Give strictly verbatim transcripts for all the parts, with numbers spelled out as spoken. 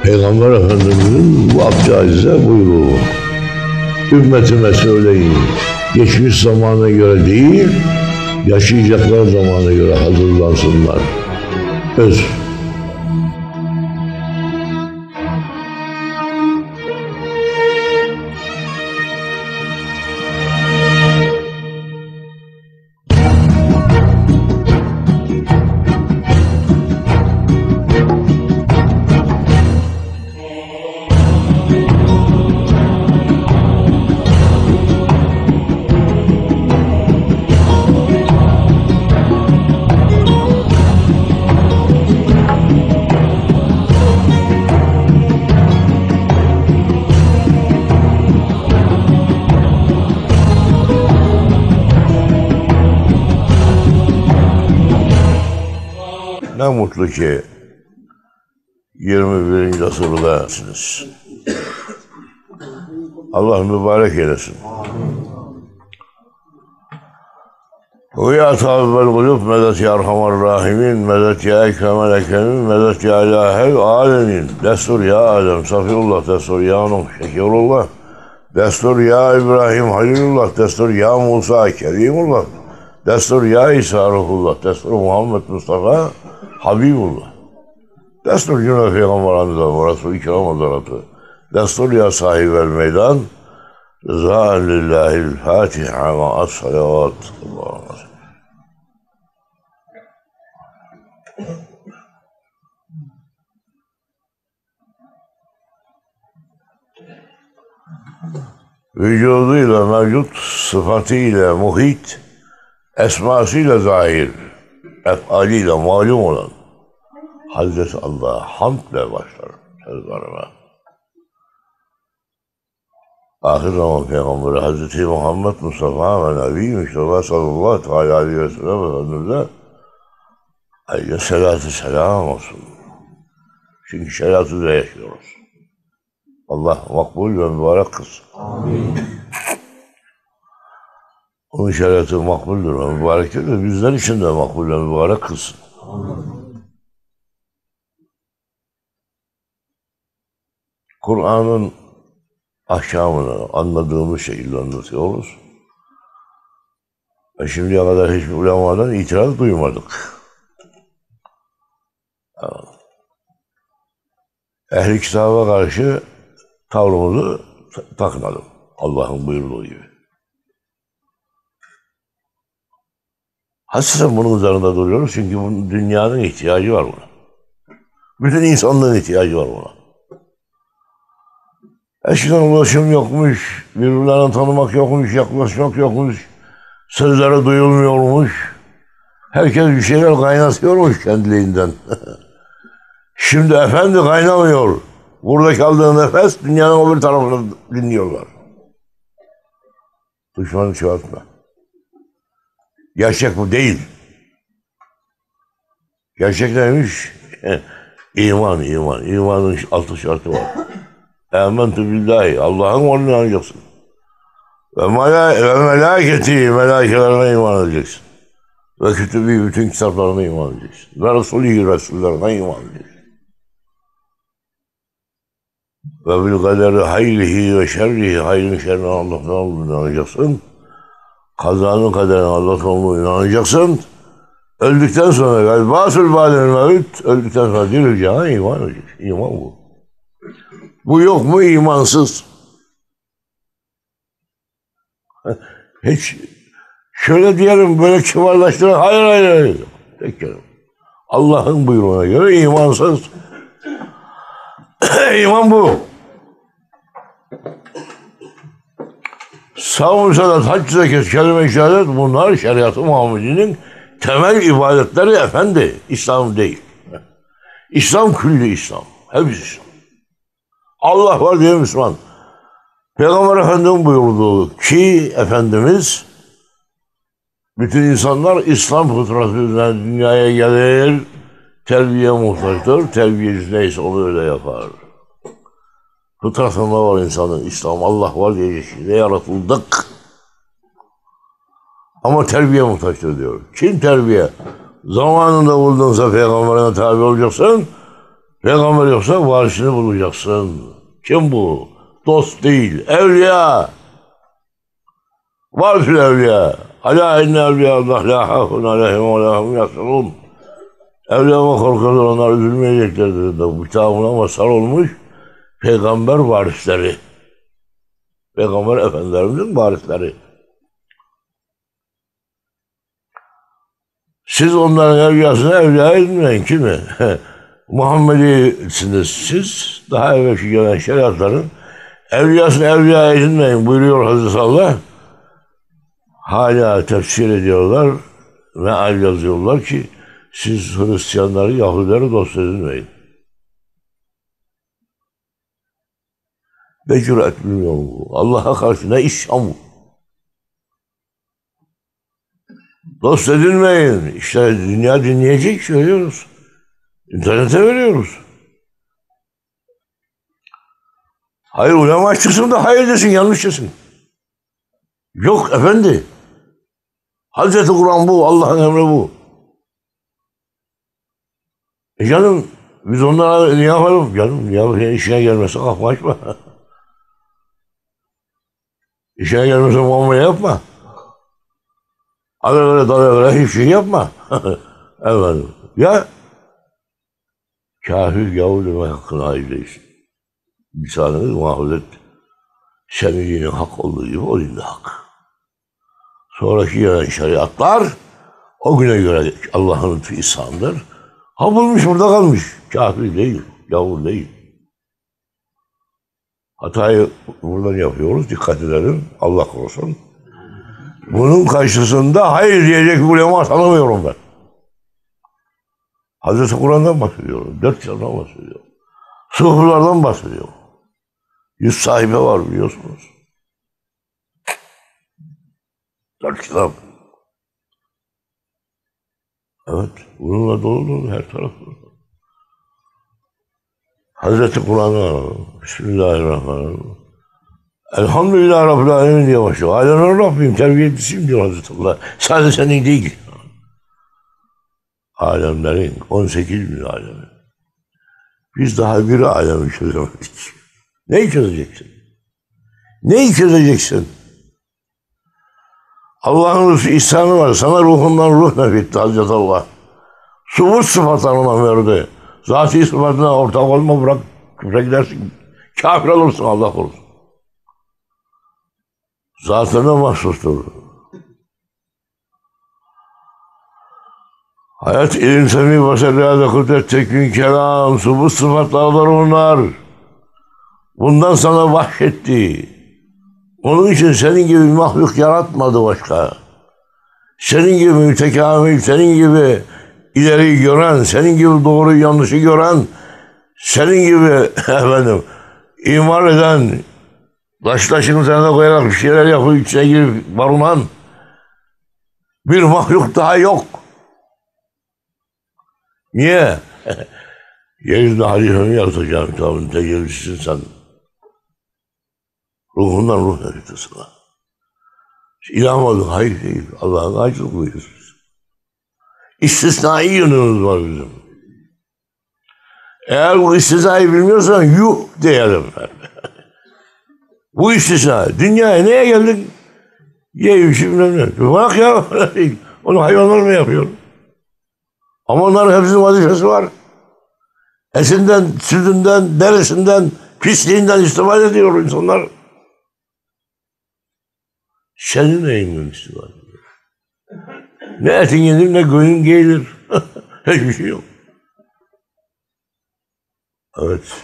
Peygamber Efendimiz'in bu abdüazize buyruğu. Ümmetime söyleyin, geçmiş zamana göre değil, yaşayacaklar zamana göre hazırlansınlar. Öz. Ne mutlu ki yirmi birinci asırdasınız. Allah mübarek eylesin. Ve ya tabi'l kulub medet ya erhamer rahimin, medet ya ekremel ekremin, medet ya ilahel alemin. Destur ya Adem, Safiyullah, destur ya Nuh, Şekirullah, destur ya İbrahim, Halilullah, destur ya Musa, Kerimullah, destur ya İsa, Ruhullah, destur Muhammed Mustafa, Habibullah. Destur Cümle Peygamberimize ve Resul-i Kiram Hazretleri. Destur ya sahibel meydan. Rızâen lillâhil Fatiha ve as-salavat. Allah'ım. Vücuduyla mevcut, sıfatıyla muhit, esmasıyla zahir, efaliyle malum olan Hazreti Allah'a hamdle başlar sözlerime. Ahir zaman Peygamberi Hazreti Muhammed Mustafa ve Nebi Mustafa sallallahu aleyhi ve sellem Efendimiz'e ayrıca selatü selam olsun. Çünkü şeriatı da yaşıyoruz. Allah makbul ve mübarek kılsın. Amin. Onun şeriatı makbuldür ve mübarektir de bizler için de makbul ve mübarek kılsın. Amin. Kur'an'ın ahkamını anladığımız şekilde anlatıyoruz. Ve şimdiye kadar hiçbir ulemadan itiraz duymadık. Ehl-i kitaba karşı tavrımızı takmadım. Allah'ın buyurduğu gibi. Hasreten bunun üzerinde duruyoruz çünkü bunun, dünyanın ihtiyacı var buna. Bütün insanlığın ihtiyacı var buna. Eskiden ulaşım yokmuş, birbirlerini tanımak yokmuş, yaklaşmak yokmuş, sözleri duyulmuyormuş. Herkes bir şeyler kaynatıyormuş kendiliğinden. Şimdi efendi kaynamıyor. Burada kaldığı nefes dünyanın öbür tarafını dinliyorlar. Düşmanı çoğaltma. Gerçek bu değil. Gerçek neymiş? İman, iman. İmanın altı şartı var. Âmentü billahi. Allah'ın varlığına inanacaksın. Ve, ve melâketi, melâkelerine iman edeceksin. Ve kütübü, bütün kitaplarına iman edeceksin. Ve Resulü, Resullerine iman edeceksin. Ve bil kaderi hayrihi ve şerrihi, hayrın şerrine Allah'tan olduğunu inanacaksın. Kazanın kaderine Allah'tan olduğunu inanacaksın. Öldükten sonra, galiba bâdel mevt, öldükten sonra dirileceğine iman edeceksin. İman bu. Bu yok mu imansız? Hiç şöyle diyelim, böyle kibarlaştıran, hayır hayır hayır. Tek kelime. Allah'ın buyruğuna göre imansız. İman bu. Savun, salat, hac, zekat, kelime-i şehadet, bunlar şeriat-ı Muhammedi'nin temel ibadetleri efendi. İslam değil. İslam külli İslam. Hepsi İslam. Allah var diye Müslüman. Peygamber Efendimiz buyurdu ki Efendimiz bütün insanlar İslam fıtratı üzerine dünyaya gelir, terbiye muhtaçtır, terbiyeci neyse onu öyle yapar. Fıtratında var insanın İslam, Allah var diye şekilde yaratıldık. Ama terbiye muhtaçtır diyor. Kim terbiye? Zamanında bulduğunsa peygamberine tabi olacaksın, Peygamber yoksa varisini bulacaksın. Kim bu? Dost değil, evliya. Varisül evliya. Alâ inne evliyâllah lâ hâfun aleyhim ve lâ hum yahzanûn. Evliyama korkarlar, onlar üzülmeyeceklerdir. Bu kitabına mazhar olmuş peygamber varisleri. Peygamber efendilerimizin varisleri. Siz onların evliyasını evliya edinmeyin. Kimi? Muhammedi'siniz siz. Daha evvelki gelen şeriatların evliyasını evliya edinmeyin buyuruyor Hazreti Allah. Hala tefsir ediyorlar, meal yazıyorlar ki siz Hristiyanları, Yahudileri dost edinmeyin. Ne cüret bilmiyorum bu. Allah'a karşı ne işşam bu. Dost edinmeyin. İşte dünya dinleyecek söylüyoruz. İnternete veriyoruz. Hayır ulema çıksın da hayır desin, yanlış desin. Yok efendi. Hazreti Kur'an bu, Allah'ın emri bu. E canım biz onlara ne yapalım? Canım ya işine gelmezse kafma açma. İşine gelmezse muamele yapma. Alevere dalevere hiçbir şey yapma. Efendim. Ya kafir Yahudi deme hakkına ait değilsin. Lisanınız mahvet. Senin dinin hak olduğu gibi o dinde hak. Sonraki gelen şeriatlar o güne göre Allah'ın lütfu ihsanıdır. Ha bulmuş burada kalmış. Kafir değil, Yahudi değil. Hatayı buradan yapıyoruz. Dikkat edelim. Allah korusun. Bunun karşısında hayır diyecek bir ulema tanımıyorum ben. Hazreti Kur'an'dan bahsediyorum. Dört kitaptan bahsediyorum. Suhuflardan bahsediyorum. Yüz sahibi var biliyorsunuz. Dört kitap. Evet. Bununla dolu dolu her taraf. Hazreti Kur'an'a Bismillahirrahmanirrahim. Elhamdülillah Rabbil Alemin diye başlıyor. Alemin Rabbim, terbiyecisi diyor Hazreti Allah. Sadece senin değil. Alemlerin, on sekiz bin alemi. Biz daha bir alemi çözemedik. Neyi çözeceksin? Neyi çözeceksin? Allah'ın ruhu ihsanı var. Sana ruhundan ruh nefetti Hazreti Allah. Subut sıfatlarına verdi. Zati sıfatına ortak olma, bırak küfre gidersin. Kafir olursun, Allah korusun. Zatına mahsustur. Hayat, ilim, semi, basar, riyade, kudret, tekvin, kelam, subut sıfatlardır onlar. Bundan sana vahşetti. Onun için senin gibi mahluk yaratmadı başka. Senin gibi mütekamil, senin gibi ileri gören, senin gibi doğru yanlışı gören, senin gibi efendim imar eden, taş taşın üzerine koyarak bir şeyler yapıp içine girip barunan bir mahluk daha yok. Niye? Yeryüzünde halifemi yaratacağım kitabın tecellisisin sen. Ruhundan ruh nefetti sana. İlah mı oldun? Hayır değil. Allah'ın ayrılığıyız. İstisnai yönümüz var bizim. Eğer bu istisnayı bilmiyorsan yuh diyelim. Bu istisna. Dünyaya neye geldik? Ye bir bilmem ne. Bak ya. Onu hayvanlar mı yapıyor? Ama onların hepsinin vazifesi var. Esinden, sütünden, derisinden, pisliğinden istifade ediyor insanlar. Senin neyinden istifade ediyor? Ne etin yenir ne göğün gelir. Hiçbir şey yok. Evet.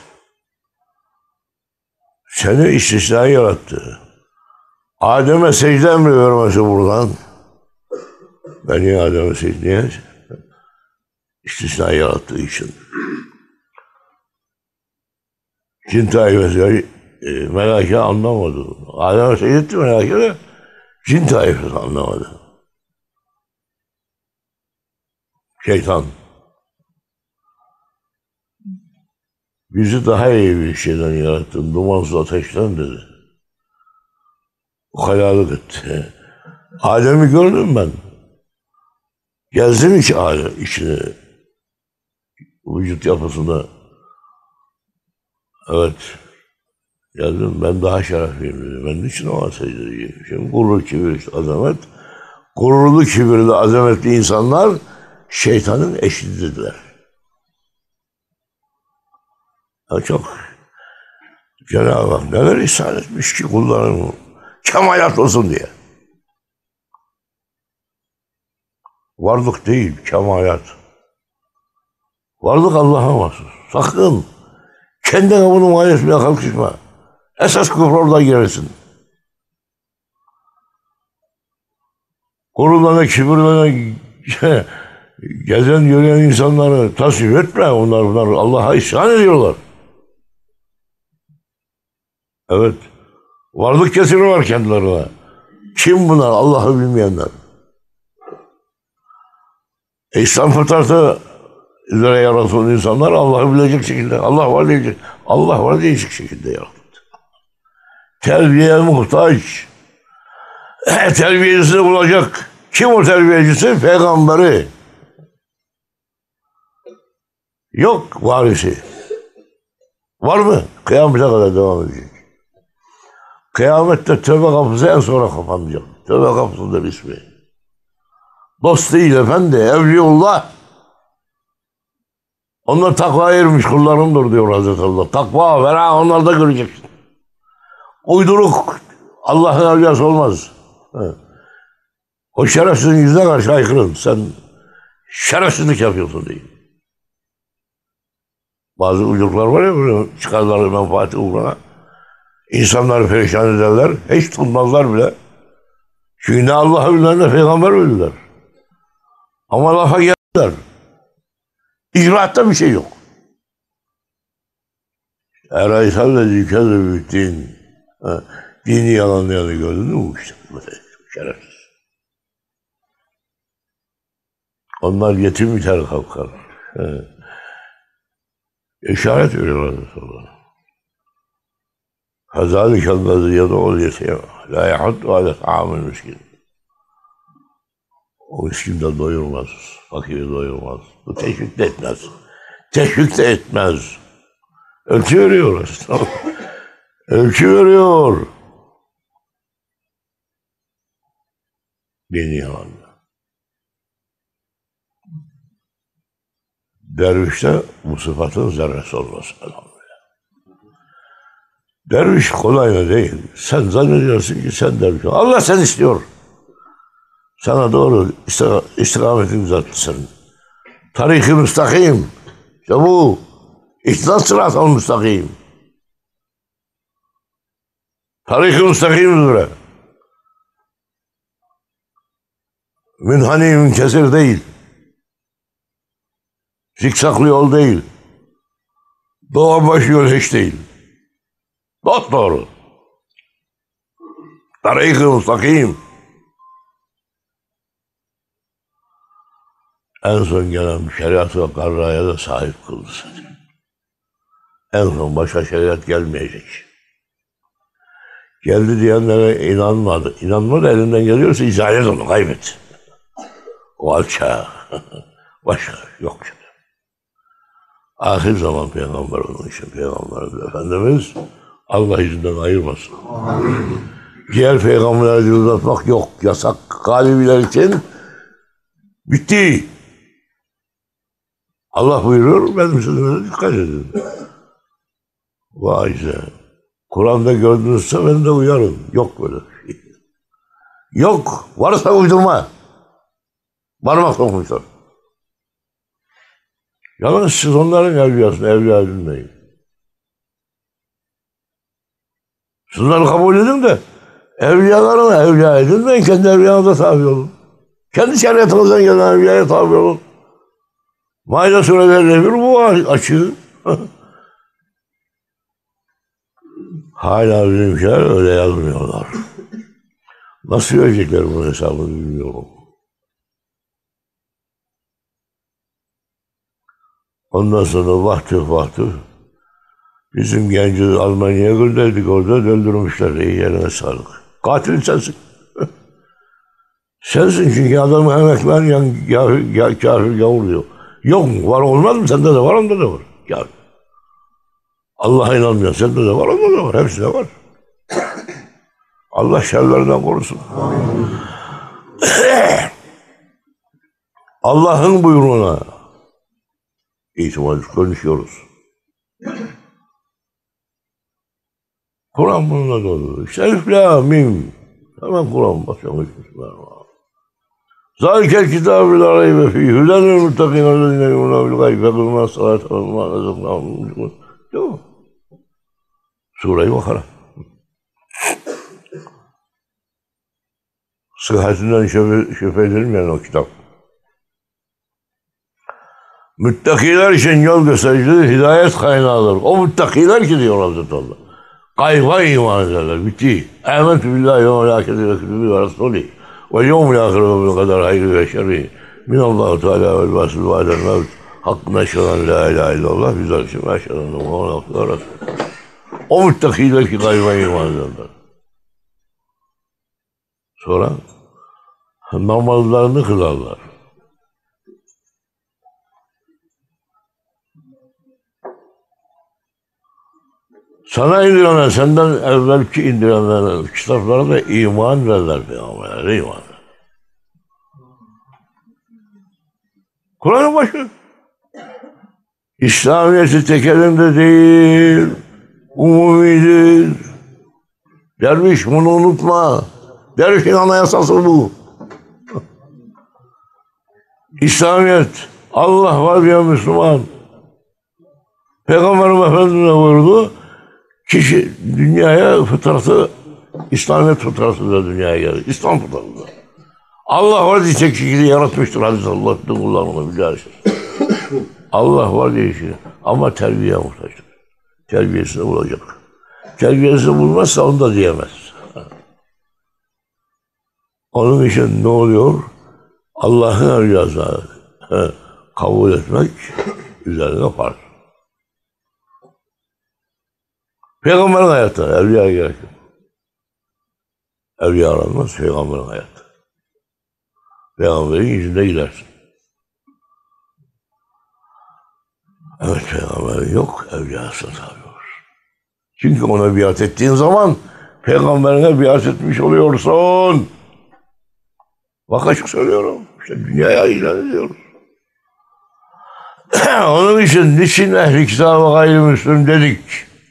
Seni istisnai yarattı. Adem'e secde emri vermesi buradan. Beni Adem'e secdeye istisnai yarattığı için. Cin taifesi e, meleke anlamadı. Adem'e secde etti meleke de cin taifesi anlamadı. Şeytan. Bizi daha iyi bir şeyden yarattın, dumansız ateşten dedi. Ukalalık etti. Adem'i gördüm ben. Gezdim içi Adem, içine. Vücut yapısında Evet. Geldim ben daha şerefliyim dedi. Ben niçin ona secde edeyim? Şimdi gurur, kibir, azamet. Gururlu, kibirli, azametli insanlar şeytanın eşididirler. Ya çok Cenab-ı Hak neler ihsan etmiş ki kulların kemalat olsun diye. Varlık değil, kemalat. Varlık Allah'a mahsus. Sakın kendine bunu muayene etmeye kalkışma. Esas küfür oradan girersin. Gururlarına, kibirlerine gezen, yürüyen insanları tasvip etme. Onlar, bunlar Allah'a isyan ediyorlar. Evet. Varlık kesimi var kendilerine. Kim bunlar? Allah'ı bilmeyenler. E, İslam fıtratı üzere yaratılan insanlar Allah'ı bilecek şekilde, Allah var diyecek, Allah var diyecek şekilde yaratıldı. Terbiyeye muhtaç. E, terbiyecisini bulacak. Kim o terbiyecisi? Peygamberi. Yok varisi. Var mı? Kıyamete kadar devam edecek. Kıyamette tövbe kapısı en sonra kapanacak. Tövbe kapısında ismi. Dost değil efendi, evliullah. Onlar takvaya ermiş kullarımdır diyor Hazreti Allah. Takva, vera onlar da göreceksin. Uyduruk Allah'ın evliyası olmaz. He. O şerefsizin yüzüne karşı aykırın. Sen şerefsizlik yapıyorsun diye. Bazı uyduruklar var ya böyle çıkarları menfaati uğruna. İnsanları perişan ederler. Hiç tutmazlar bile. Çünkü ne Allah'ı bilirler ne peygamber bilirler. Ama lafa gelirler. İcraatta bir şey yok. Eraysal ve zikâd-ı büyüttüğün dini yalanlayanı gördün mü işte? Şerefsiz. Onlar yetim biter kalkar. He. İşaret veriyorlar sonra. Hazâlik el-lezî yed'ûl yetîm lâ yahuddu alâ ta'âmil miskin. O miskin de doyurmaz, fakiri doyurmaz. Bu teşvik de etmez. Teşvik de etmez. Ölçü veriyor. Ölçü veriyor. Dini yalanla. Dervişte bu sıfatın zerresi olmaz. Derviş kolay mı değil. Sen zannediyorsun ki sen derviş. Allah sen istiyor. Sana doğru istikametin uzatsın. Tarik-i müstakim. İşte bu. İhtidat sırat-ı müstakim. Tarik-i müstakim üzere. Münhani münkesir değil. Zikzaklı yol değil. Doğan baş yol hiç değil. Dost doğru. Tarik-i müstakim. En son gelen şeriat ve karraya da sahip kıldı seni. En son başka şeriat gelmeyecek. Geldi diyenlere inanmadı. İnanmadı elinden geliyorsa izah et onu, kaybet. O alçağı. Başka yok. Ahir zaman peygamber onun için peygamberimiz Efendimiz Allah yüzünden ayırmasın. Amin. Diğer peygamberleri uzatmak yok. Yasak. Galibiler için bitti. Allah buyuruyor, benim sözüme dikkat edin. Vay be. Kur'an'da gördünüzse ben de uyarım. Yok böyle bir şey. Yok. Varsa uydurma. Parmak sokmuşlar. Yalnız siz onların evliyasını evliya edinmeyin. Sizleri kabul edin de evliyalarını evliya edinmeyin. Kendi evliyanıza tabi olun. Kendi şeriatınızdan gelen evliyaya tabi olun. Maide surelerinde bir bu açığı. Hala bizimkiler öyle yazmıyorlar. Nasıl verecekler bunun hesabını bilmiyorum. Ondan sonra vakti vakti bizim genci Almanya'ya gönderdik, orada öldürmüşler. İyi yerine sağlık. Katil sensin. Sensin çünkü adamın emekler yan, kafir, kafir gavur diyor. Yok mu? Var olmaz mı? Sende de var, onda da var. Kafir. Allah'a inanmayan sende de var, onda da var. Hepsi de var. Allah şerlerinden korusun. Allah'ın buyruğuna itimat konuşuyoruz. Kur'an bununla dolu. Şerif la mim. Hemen Kur'an başlamış. Zalikel kitabı la raybe fî hüdenül muttakîn ellezîne yu'minûne bil gayb ve yuqîmûne s-salâte ve mimâ razaknâhum yunfiqûn. Değil mi? Sure-i Bakara. Sıhhatinden şüphe, şüphe edilmeyen o kitap. Müttakiler için yol göstericidir, hidayet kaynağıdır. O müttakiler ki diyor Hazreti Allah. Gayba iman ederler, bitti. Âmentü billahi ve melâketi ve kütübü ve rasûlih. Ve yevmil âhir ve bil kadar hayri ve şerri. Minallahu Teala vel basıl ve alel mevt. Hakkına eşhedü la ilahe illallah. Güzel için ve eşhedü enne Muhammeden Resulullah. O müttakiler ki gayba iman ederler. Sonra namazlarını kılarlar. Sana indirilen, senden evvelki indirilen kitaplara da iman verirler peygamberlere, iman verirler. Kur'an'ın başı. İslamiyet'i tek elinde değil, umumidir. Derviş bunu unutma. Dervişin anayasası bu. İslamiyet, Allah var diye Müslüman. Peygamberim Efendimiz'e buyurdu. Kişi dünyaya fıtratı, İslamiyet fıtratıyla dünyaya gelir. İslam fıtratıyla. Allah var diye tek şekilde yaratmıştır. Hadis Allah bütün kullarını biliyorsun. Allah var diye işi. Ama terbiye muhtaçtır. Terbiyesini bulacak. Terbiyesini bulmazsa onu da diyemez. Onun için ne oluyor? Allah'ın evliyasını kabul etmek üzerine farz. Peygamberin hayatı, evliya gerek yok. Evliya aranmaz, peygamberin hayatı. Peygamberin yüzünde gidersin. Evet, peygamberin yok, evliyasına tabi olur. Çünkü ona biat ettiğin zaman peygamberine biat etmiş oluyorsun. Bak açık söylüyorum. İşte dünyaya ilan ediyoruz. Onun için niçin ehli kitabı gayrimüslim dedik?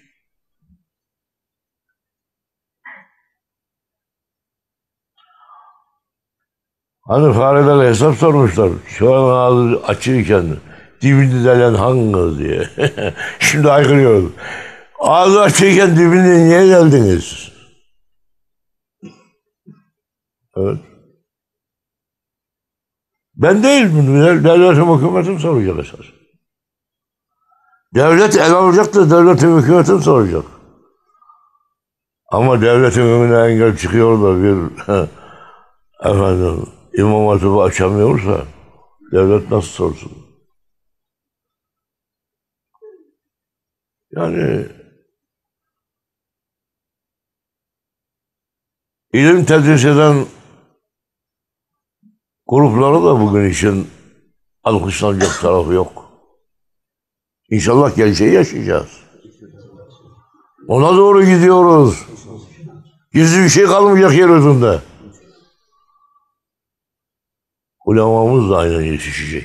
Hani fareler hesap sormuşlar. Şu an ağzı açıyken dibini delen hangi diye. Şimdi aykırıyoruz. Ağzı açıyken dibini niye deldiniz? Evet. Ben değil bunu. Devletim hükümetim soracak esas. Devlet el alacak da devletin hükümetim soracak. Ama devletin önüne engel çıkıyor da bir efendim İmam Hatip'i açamıyorsa devlet nasıl sorsun? Yani ilim tedris eden grupları da bugün için alkışlanacak tarafı yok. İnşallah geleceği yaşayacağız. Ona doğru gidiyoruz. Gizli bir şey kalmayacak yeryüzünde. Ulemamız da aynen yetişecek.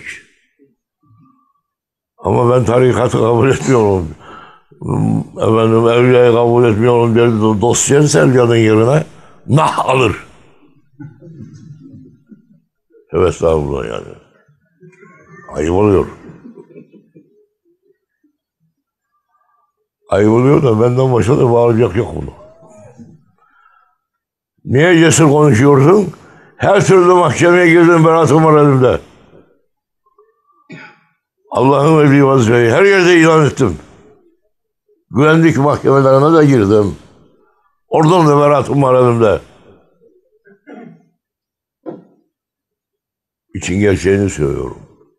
Ama ben tarikatı kabul etmiyorum. Efendim evliyayı kabul etmiyorum derdi. Dosyanı Selcan'ın yerine nah alır. Evet, estağfurullah yani. Ayıp oluyor. Ayıp oluyor da benden başka da bağıracak yok bunu. Niye cesur konuşuyorsun? Her türlü mahkemeye girdim, beratım var elimde. Allah'ın verdiği vazifeyi her yerde ilan ettim. Güvenlik mahkemelerine de girdim. Oradan da beratım var elimde. İçin gerçeğini söylüyorum.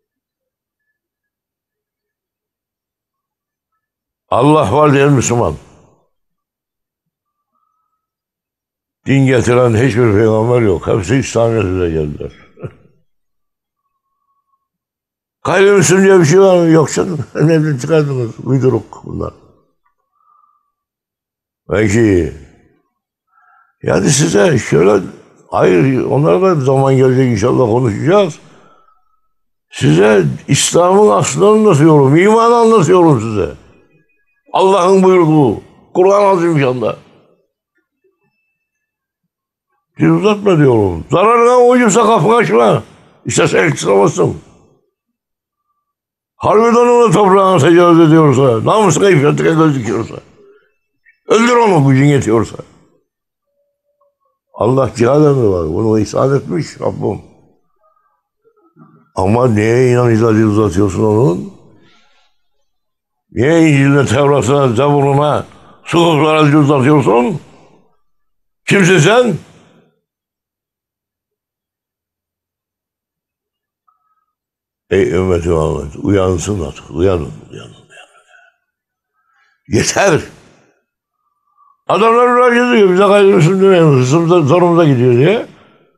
Allah var diyen Müslüman. Din getiren hiçbir peygamber yok. Hepsi İslamiyet'e geldiler. Gayrimüslim diye bir şey var mı? Yok canım. Nereden çıkardınız? Uyduruk bunlar. Peki. Yani size şöyle, hayır onlara da bir zaman gelecek inşallah konuşacağız. Size İslam'ın aslını anlatıyorum, imanı anlatıyorum size. Allah'ın buyurduğu, Kur'an-ı Azimüşşan'da. Siz uzatma diyorum. Zararına ucuysa kapını açma. İşte sen çıkamazsın. Harbiden ona toprağına tecavüz ediyorsa, namusuna ifratine göz dikiyorsa, öldür onu gücün yetiyorsa. Allah cihad emri var. Bunu ihsan etmiş Rabbim. Ama neye inançları uzatıyorsun onun? Niye İncil'ine, Tevrat'ına, Zebur'una, suhuflara uzatıyorsun? Kimsin sen? Ey ümmeti Muhammed, uyansın artık, uyanın, uyanın, uyanın. Yeter! Adamlar müracaat ediyor, bize kaygılısın demeyin, zorumuza gidiyor diye.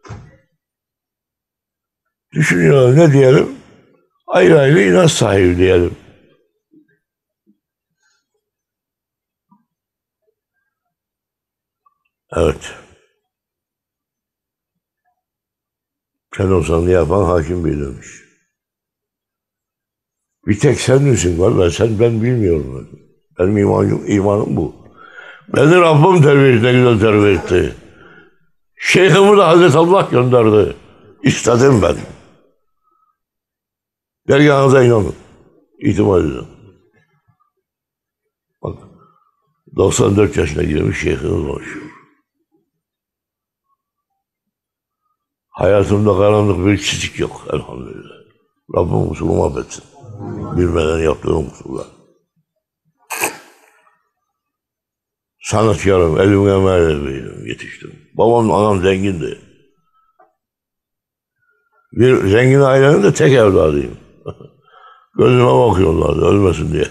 Düşünüyorlar, ne diyelim? Ayrı ayrı inanç sahibi diyelim. Evet. Sen olsan yapan hakim bilirmiş. Bir tek sen misin var ben sen ben bilmiyorum. Benim imanım, imanım bu. Beni Rabbim terbiye etti, ne güzel terbiye etti. Şeyhimi de Hazreti Allah gönderdi. İstedim ben. Dergahınıza inanın. İtimat edin. Bak, doksan dört yaşına girmiş şeyhimiz var. Hayatımda karanlık bir çizik yok elhamdülillah. Rabbim kusuru affetsin. Bilmeden yaptığım kusurlar. Sanatkarım, elim emeğiyle büyüdüm, yetiştim. Babam, anam zengindi. Bir zengin ailenin de tek evladıyım. Gözüme bakıyorlardı ölmesin diye.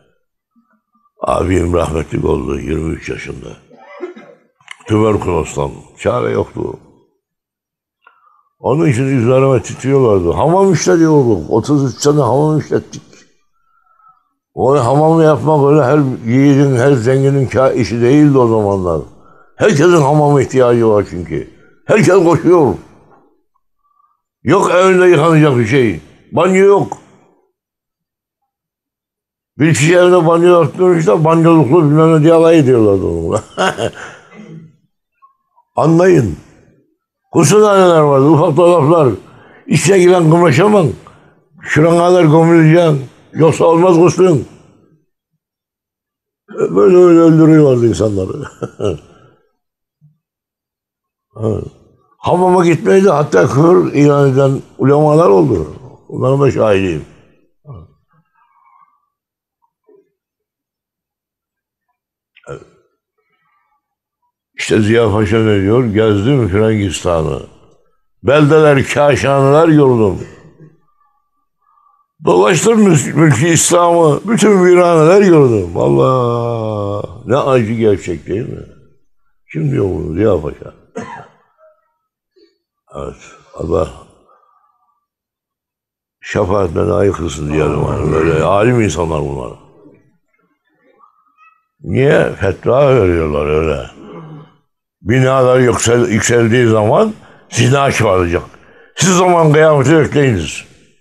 Abim rahmetlik oldu yirmi üç yaşında. Tüberkülozdan, çare yoktu. Onun için üzerime titriyorlardı. Hamam işletiyorduk. otuz üç sene hamam işlettik. O hamamı yapmak öyle her yiğidin, her zenginin işi değildi o zamanlar. Herkesin hamama ihtiyacı var çünkü. Herkes koşuyor. Yok evinde yıkanacak bir şey. Banyo yok. Bir kişi evde banyo yaptırmışlar, banyoluklu bilmem ne diye alay ediyorlardı onunla. Anlayın. Kusurhaneler vardı, ufak dolaplar. İçine giren kımaşamam. Şuran kadar gömüleceksin. Yoksa olmaz kuslun. Böyle öyle öldürüyorlardı insanları. Hamama gitmeyi de hatta küfür ilan eden ulemalar oldu. Onların da şahidiyim. İşte Ziya Paşa ne diyor? Gezdim Frangistan'ı. Beldeler, kâşhaneler gördüm. Dolaştım mülk-i İslam'ı. Bütün viraneler gördüm. Allah! Ne acı gerçek değil mi? Kim diyor bunu? Ziya Paşa. Evet. Allah şefaatine layık kılsın diyelim. Yani. Böyle alim insanlar bunlar. Niye? Fetva veriyorlar öyle. Binalar yüksel, yükseldiği zaman zina çıkaracak. Siz zaman kıyameti bekleyiniz.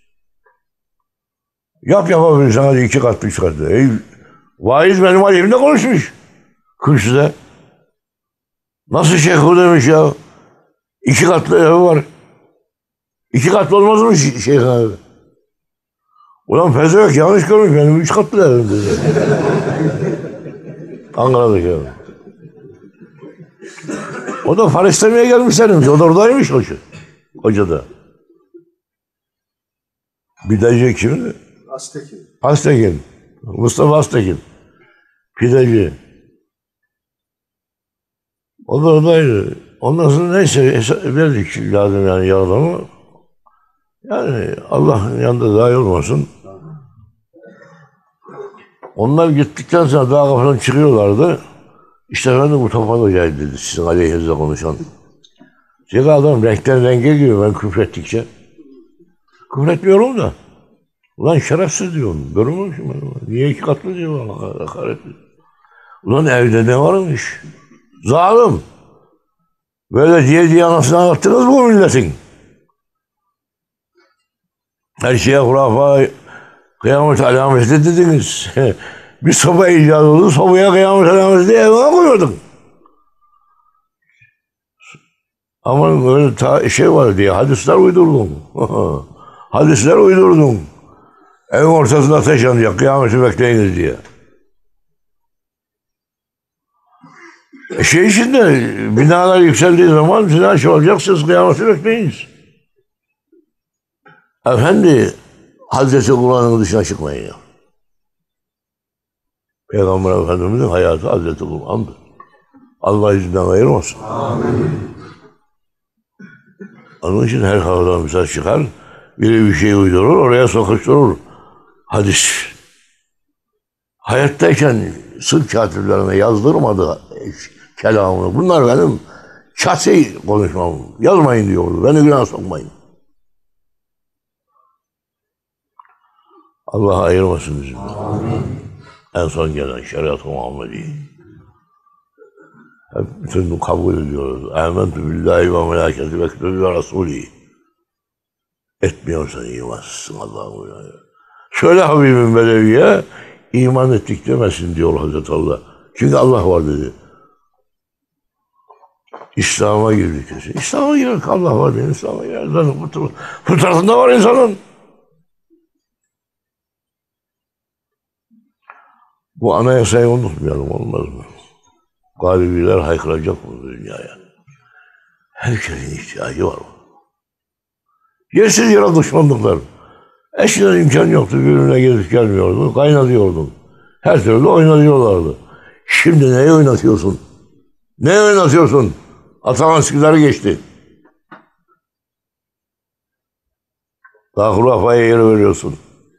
Yap yapabilirsen hadi iki katlı üç katlı. Ey, vaiz benim aleyhimde konuşmuş. Kürsüde. Nasıl şeyh o demiş ya. İki katlı evi var. İki katlı olmaz mı şeyh evi? Ulan pezevenk yanlış görmüş benim üç katlı evim dedi. Ankara'daki ev. O da far istemeye gelmişlermiş. O da oradaymış hoca. Hoca da. Pideci kimdi? Aztekin. Aztekin. Mustafa Aztekin. Pideci. O da oradaydı. Ondan sonra neyse verdik lazım yani yardımı. Yani Allah'ın yanında dahil olmasın. Onlar gittikten sonra daha kapıdan çıkıyorlardı. İşte efendim bu Topal Hoca'ydı dedi sizin aleyhinizde konuşan. Çünkü adam renkten renge giriyor ben küfrettikçe. Küfretmiyorum da. Ulan şerefsiz diyorum. Görmüyor musun? Niye iki katlı diyor bana hakaret ediyor. Ulan evde ne varmış? Zalim. Böyle diye diye anasını anlattınız mı bu milletin? Her şeye hurafa, kıyamet alameti dediniz. Bir soba icat oldu, sobaya kıyamet alameti diye evine koyuyordun. Ama böyle ta şey var diye hadisler uydurdun. Hadisler uydurdun. Evin ortasında ateş yanacak, kıyameti bekleyiniz diye. E şey içinde binalar yükseldiği zaman silah şey olacak, siz kıyameti bekleyiniz. Efendi, Hazreti Kur'an'ın dışına çıkmayın ya. Peygamber Efendimiz'in hayatı Hazreti Kur'an'dır. Allah yüzünden ayırmasın. Amin. Onun için her havadan mesaj çıkar, biri bir şey uydurur, oraya sokuşturur. Hadis. Hayattayken Sırp katiplerine yazdırmadı kelamını. Bunlar benim şahsi konuşmam. Yazmayın diyordu. Beni günah sokmayın. Allah ayırmasın bizim. Amin. En son gelen şeriat-ı Muhammedi. Hep bütün kabul ediyoruz. Âmentü billahi ve melâketi ve kütübü ve rasûlî. Etmiyorsan imansızsın Allah'ım. Şöyle Habibim Belevi'ye iman ettik demesin diyor Hazreti Allah. Çünkü Allah var dedi. İslam'a girdik kesin. İslam'a girdik. Allah var dedi. İslam'a girdik. Fıtratında var insanın. Bu anayasayı unutmayalım, olmaz mı? Galibiler haykıracak bu dünyaya. Herkesin ihtiyacı var. Yersiz yere düşmanlıklar. Eskiden imkan yoktu, birbirine gelip gelmiyordu, kaynatıyordun. Her türlü oynatıyorlardı. Şimdi neyi oynatıyorsun? Ne oynatıyorsun? Atan eskileri geçti. Daha hurafaya yer veriyorsun.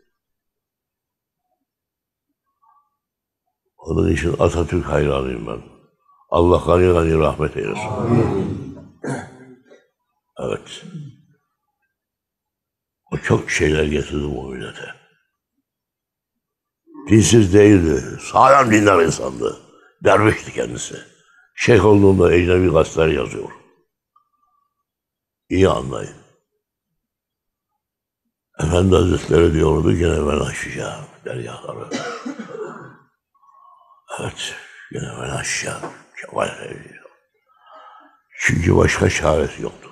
Onun için Atatürk hayranıyım ben. Allah gani gani rahmet eylesin. Amin. Evet. O çok şeyler getirdi bu millete. Dinsiz değildi. Sağlam dindar insandı. Dervişti kendisi. Şeyh olduğunda ecnebi gazeteler yazıyor. İyi anlayın. Efendi Hazretleri diyordu, gene ben aşacağım dergahları. Evet, gene ben aşacağım. Kemal Efendi. Çünkü başka çaresi yoktu.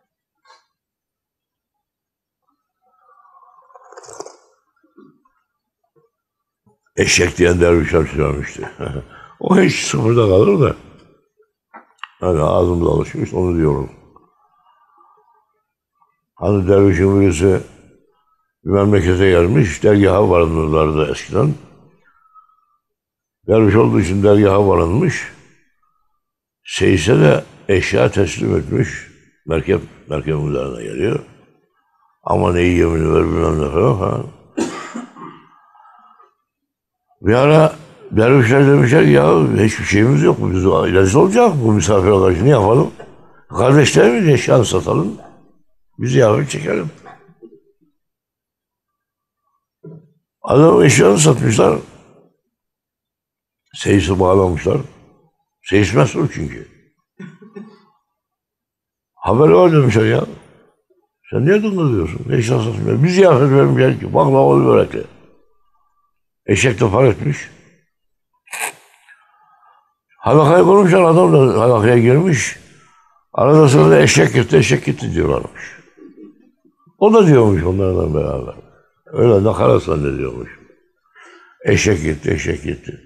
Eşek diyen dervişler söylemişti. O hiç sıfırda kalır da. Hani ağzımda alışmış, onu diyorum. Hani dervişin birisi bir memlekete gelmiş, dergaha varınırlardı eskiden. Derviş olduğu için dergaha varınmış. Seyis'e de eşya teslim etmiş. Merkep, merkebin üzerine geliyor. Ama neyi yemin ver bilmem ne falan. Ha. Bir ara dervişler demişler ya hiçbir şeyimiz yok. Biz ilacı olacak bu misafir olarak ne yapalım? Kardeşlerimiz eşyanı satalım. Biz ziyafet çekelim. Adam eşyanı satmışlar. Seyis'i bağlamışlar. Seyis mesul çünkü. Haberi var demişler ya. Sen niye dındırıyorsun? Eşya satmışlar. Bir ziyafet vermişler ki baklavalı börekle. Eşek de para etmiş. Halakaya kurmuşlar, adam da halakaya girmiş. Arada sırada eşek gitti, eşek gitti diyorlarmış. O da diyormuş onlarla beraber. Öyle nakarat zannediyormuş. Eşek gitti, eşek gitti.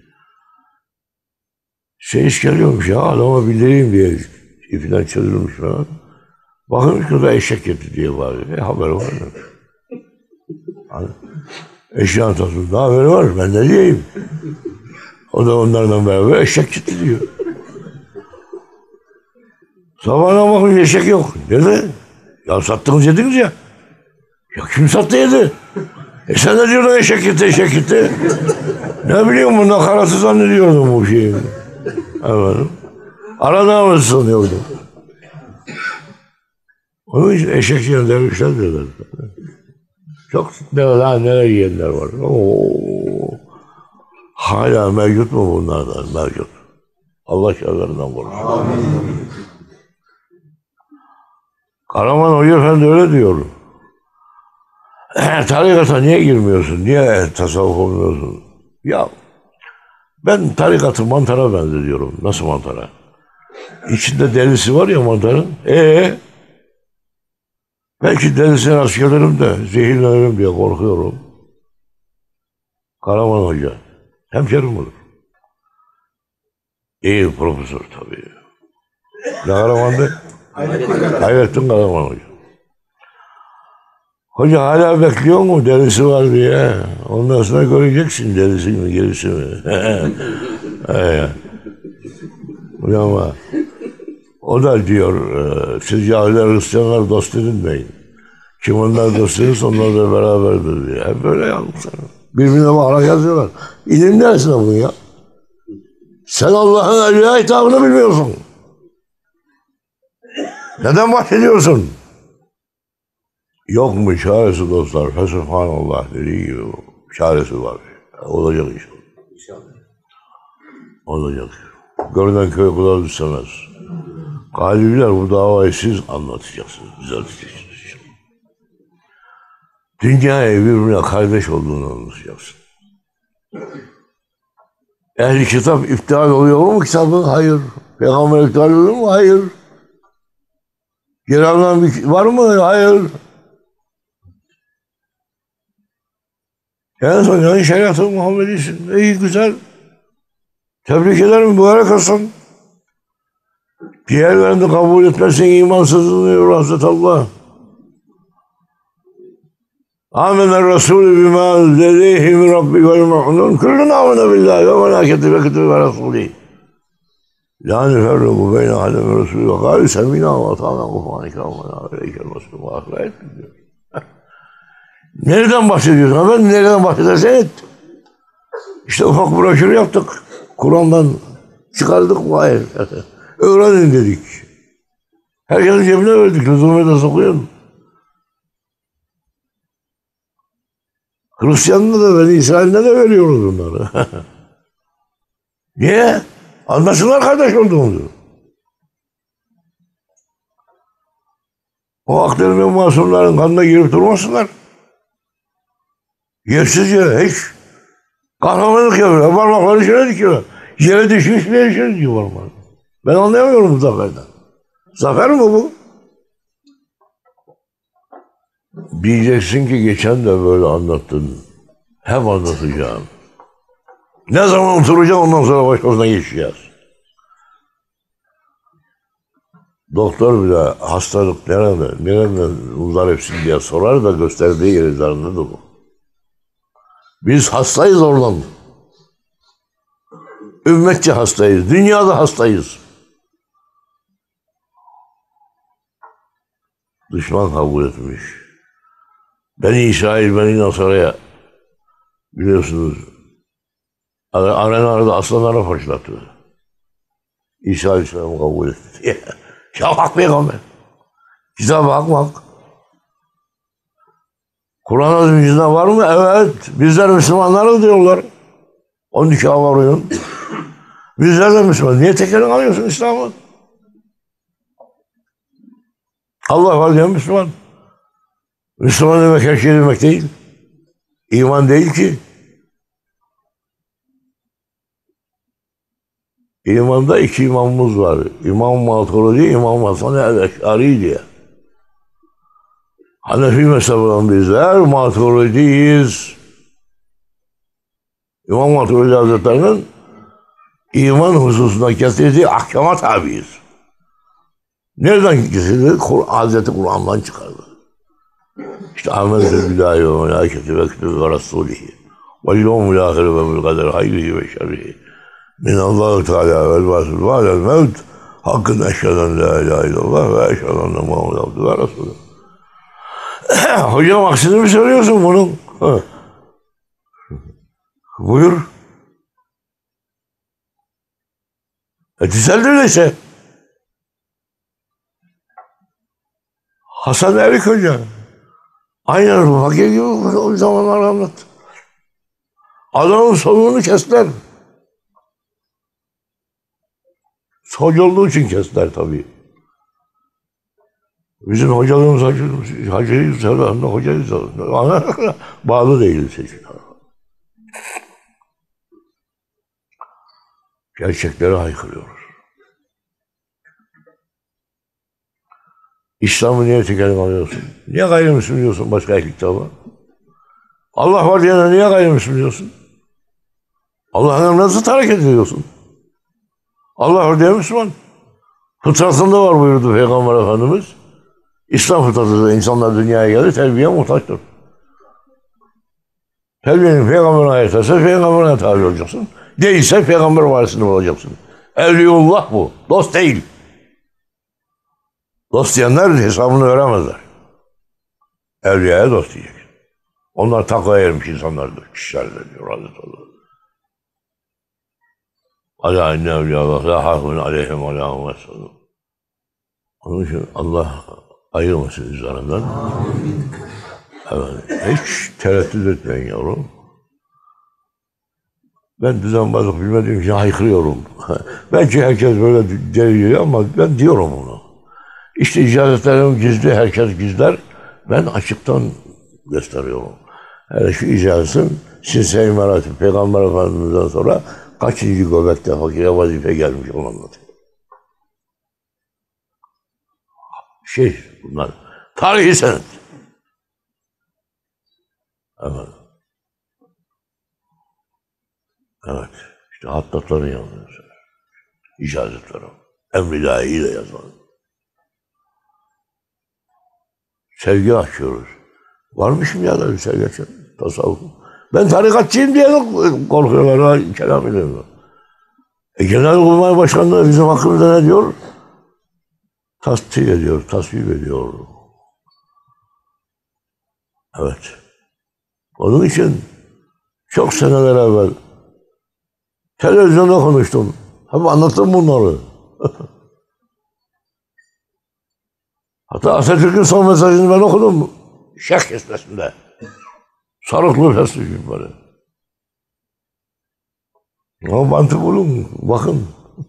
Seyis geliyormuş ya, adama bildireyim diye ipinden çözülmüş falan. Bakılmış ki o da eşek gitti diye bağırıyor. E haberi var mı? Hani, eşyanın tasını daha haberi var, ben ne diyeyim? O da onlardan beraber eşek gitti diyor. Sabahına bakmış eşek yok. Nerede? Ya sattınız yediniz ya. Ya kim sattı yedi? E sen ne diyordun eşek gitti, eşek gitti? Ne bileyim bu nakaratı zannediyordum bu şeyi. Efendim. Arada mı sanıyordum? Onun için eşek yiyen dervişler diyorlar. Çok neler, neler yiyenler var. Oo. hala mevcut mu bunlardan? Mevcut. Allah şerlerinden korusun. Karaman Hoca Efendi öyle diyor. Tarikata niye girmiyorsun? Niye tasavvuf olmuyorsun? Ya ben tarikatı mantara benzetiyorum. Nasıl mantara? İçinde derisi var ya mantarın. Ee, belki derisine rast gelirim de zehirlenirim diye korkuyorum. Karaman Hoca. Hemşerim olur. İyi profesör tabii. Ne Karaman'dı? Hayrettin Karaman Hoca. Hoca hala bekliyor mu derisi var diye. Ondan sonra göreceksin derisi mi gerisi mi. Ama o da diyor siz cahiller Hristiyanlar dost edinmeyin. Kim onlar dost edinse onlarla beraberdir diye. Hep böyle yapmışlar. Birbirine bakarak yazıyorlar. İlim neresinde bunun ya? Sen Allah'ın evliya hitabını bilmiyorsun. Neden bahsediyorsun? Yok mu çaresi dostlar? Fesubhanallah dediği gibi çaresi var. Olacak inşallah. Olacak. Görünen köy kulağı istemez. Galibiler bu davayı siz anlatacaksınız, düzelteceksiniz. Dünyaya birbirine kardeş olduğunu anlatacaksın. Ehli kitap iptal oluyor mu kitabı? Hayır. Peygamber iptal oluyor mu? Hayır. Geri alınan bir var mı? Hayır. En son yani şeriatı Muhammed'isin. İyi, güzel. Tebrik ederim, mübarek olsun. Diğerlerini kabul etmezsen imansızın diyor Hazreti Allah. Âmene Resulü bimâ zedeyhi min Rabbi vel mu'minun. Kullun âmene billahi ve melâketi ve kütübü ve Resulî. La nüferriku beyne ahadin ve Resulü ve gâli semînâ ve atâna gufânika ve menâ aleykel mesûlû ve ahirâ diyor. Nereden bahsediyorsun? Ben nereden bahsedersen et. İşte ufak broşür yaptık. Kur'an'dan çıkardık. Hayır. Öğrenin dedik. Herkesin cebine verdik. Lüzumete de sokuyun. Hristiyan'da da Beni İsrail'de de veriyoruz bunları. Niye? Anlasınlar kardeş olduğumuzu. O aklarının masumların kanına girip durmasınlar. Yersiz yere hiç kahramanlık yapıyorlar. Parmakları şöyle dikiyorlar. Yere düşmüş bir yere şöyle diyor parmakları. Ben anlayamıyorum bu zaferden. Zafer mi bu? Diyeceksin ki geçen de böyle anlattın. Hep anlatacağım. Ne zaman oturacağım ondan sonra baş başına geçeceğiz. Doktor bile hastalık nerede, nereden uzar diye sorar da gösterdiği yer üzerindedir bu. Biz hastayız oradan. Ümmetçe hastayız. Dünyada hastayız. Düşman kabul etmiş. Beni İsrail, beni Nasara'ya biliyorsunuz arenalarda aslanlara fırlattı. İsa Aleyhisselam'ı kabul etti. Şafak peygamber. Kitaba bakmak. Kur'an azimizde var mı? Evet. Bizler Müslümanlarız diyorlar. on iki avarıyım. Bizler de Müslüman. Niye tekerini alıyorsun İslam'ı? Allah var diyen Müslüman. Müslüman demek her şey demek değil. İman değil ki. İmanda iki imamımız var. İmam Maturidi, İmam Hasan el-Eş'ari diye. Hanefi mezhebinden bizler Maturidiyiz. İmam Maturidi Hazretleri'nin iman hususunda getirdiği ahkama tabiiz. Nereden getirdi? Kur Hazreti Kur'an'dan çıkardı. İşte âmentü billâhi ve melâketi ve kütübü ve rasûlihi vel yevmil âhiri ve bil kaderi hayrihi ve şerrihi minallâhu teâlâ vel bâsıl ve alel mevt hakkın eşheden la ilahe illallah ve eşheden enne Muhammed abdü ve rasûlü. Hocam aksini mi söylüyorsun bunun? Ha. Buyur. E düzeldi öyleyse. Hasan Erik Hoca. Aynen fakir gibi o zamanlar anlattı. Adamın soluğunu kestiler. Hoca olduğu için kestiler tabii. Bizim hocalığımız hacı, hacıyız, herhalde hocayız. Bağlı değiliz. Gerçeklere haykırıyoruz. İslam'ı niye tekelim alıyorsun? Niye gayrimüslim diyorsun başka bir kitaba? Allah var diyene niye gayrimüslim diyorsun? Allah'ın nasıl hareket ediyorsun? Allah var diye Müslüman. Fıtratında var buyurdu Peygamber Efendimiz. İslam fıtratında insanlar dünyaya gelir, terbiye muhtaçtır. Terbiyenin peygamberine ayetlerse peygamberine tabi olacaksın. Değilse peygamber varisinde olacaksın. Evliullah bu. Dost değil. Dost diyenler hesabını veremezler. Evliyaya dost diyecek. Onlar takvaya ermiş insanlardır. Kişilerdir diyor Hazreti Allah. Alâ inne evliyallah lâ hâfun aleyhim ve lâ hum yahzanûn. Onun için Allah ayırmasın üzerinden. Evet, hiç tereddüt etmeyin yavrum. Ben düzenbazlık bilmediğim için haykırıyorum. Belki herkes böyle deliyor ama ben diyorum onu. İşte icazetlerim gizli, herkes gizler. Ben açıktan gösteriyorum. Hele şu icazetim Silsile-i Meratib Peygamber Efendimiz'den sonra kaçıncı göbekte fakire vazife gelmiş onu anlatıyor. Şey bunlar, tarihi senet. Evet. Evet, işte hattatların yazıyor. İcazetleri. Emr-i ilahiyle yazılan. Sevgi açıyoruz. Varmış mı ya da bir sevgi açıyor? Tasavvuf. Ben tarikatçıyım diye korkuyorlar. Ha, kelam ediyorlar. E, Genelkurmay Başkanlığı bizim hakkımızda ne diyor? Tasdik ediyor, tasvip ediyor. Evet. Onun için çok seneler evvel televizyonda konuştum. Hep anlattım bunları. Hatta Atatürk'ün son mesajını ben okudum. Şeyh kesmesinde. Sarıklı fesli gibi böyle. O bantı bulun, bakın.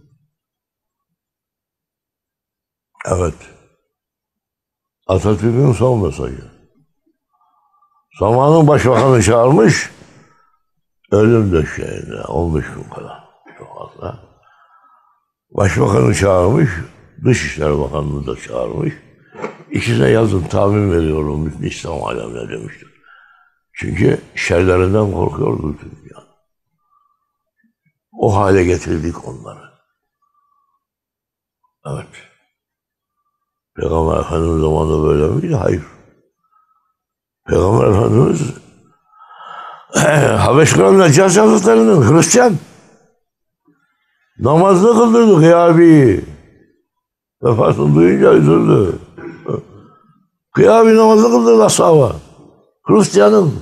Evet. Atatürk'ün son mesajı. Zamanın başbakanı çağırmış, ölüm döşeğinde on beş gün kadar. Çok fazla. Başbakanı çağırmış, Dışişleri Bakanlığı da çağırmış. İkisine yazın, tahmin veriyorum bütün İslam alemine demiştir. Çünkü şerlerinden korkuyordu bütün dünya. O hale getirdik onları. Evet. Peygamber Efendimiz zamanında böyle miydi? Hayır. Peygamber Efendimiz Habeş Kralı Neccaşi Hazretleri'nin Hristiyan namazını kıldırdı Kıyabi. Vefatını duyunca üzüldü. Kıyabi namazını kıldırdı ashaba. Hristiyanın.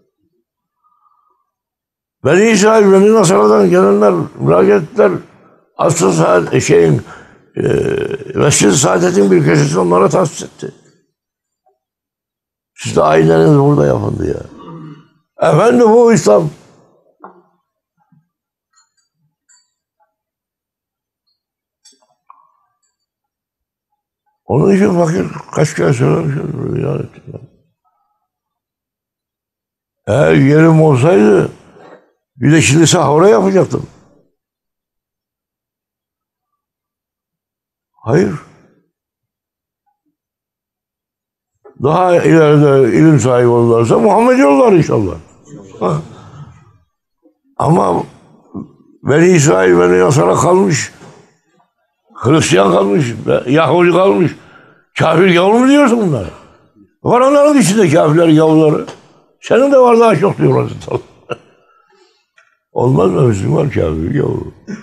Beni İsrail, Beni Nasra'dan gelenler müracaat ettiler. Asıl saat, şeyin, e, Mescid-i Saadet'in bir köşesini onlara tahsis etti. Siz de ayinlerinizi burada yapın diye. Efendim bu İslam. Onun için fakir kaç kere söylemişim. Yani. Eğer yerim olsaydı bir de şimdi sahura yapacaktım. Hayır. Daha ileride ilim sahibi olurlarsa Muhammed yollar inşallah. Ha. Ama Beni İsrail, Beni Nasara kalmış. Hristiyan kalmış, Yahudi kalmış. Kafir gavur mu diyorsun bunlara? Var onların içinde kafirler, gavurları. Senin de var daha çok diyorlar. Olmaz mı Müslüman kafir gavur?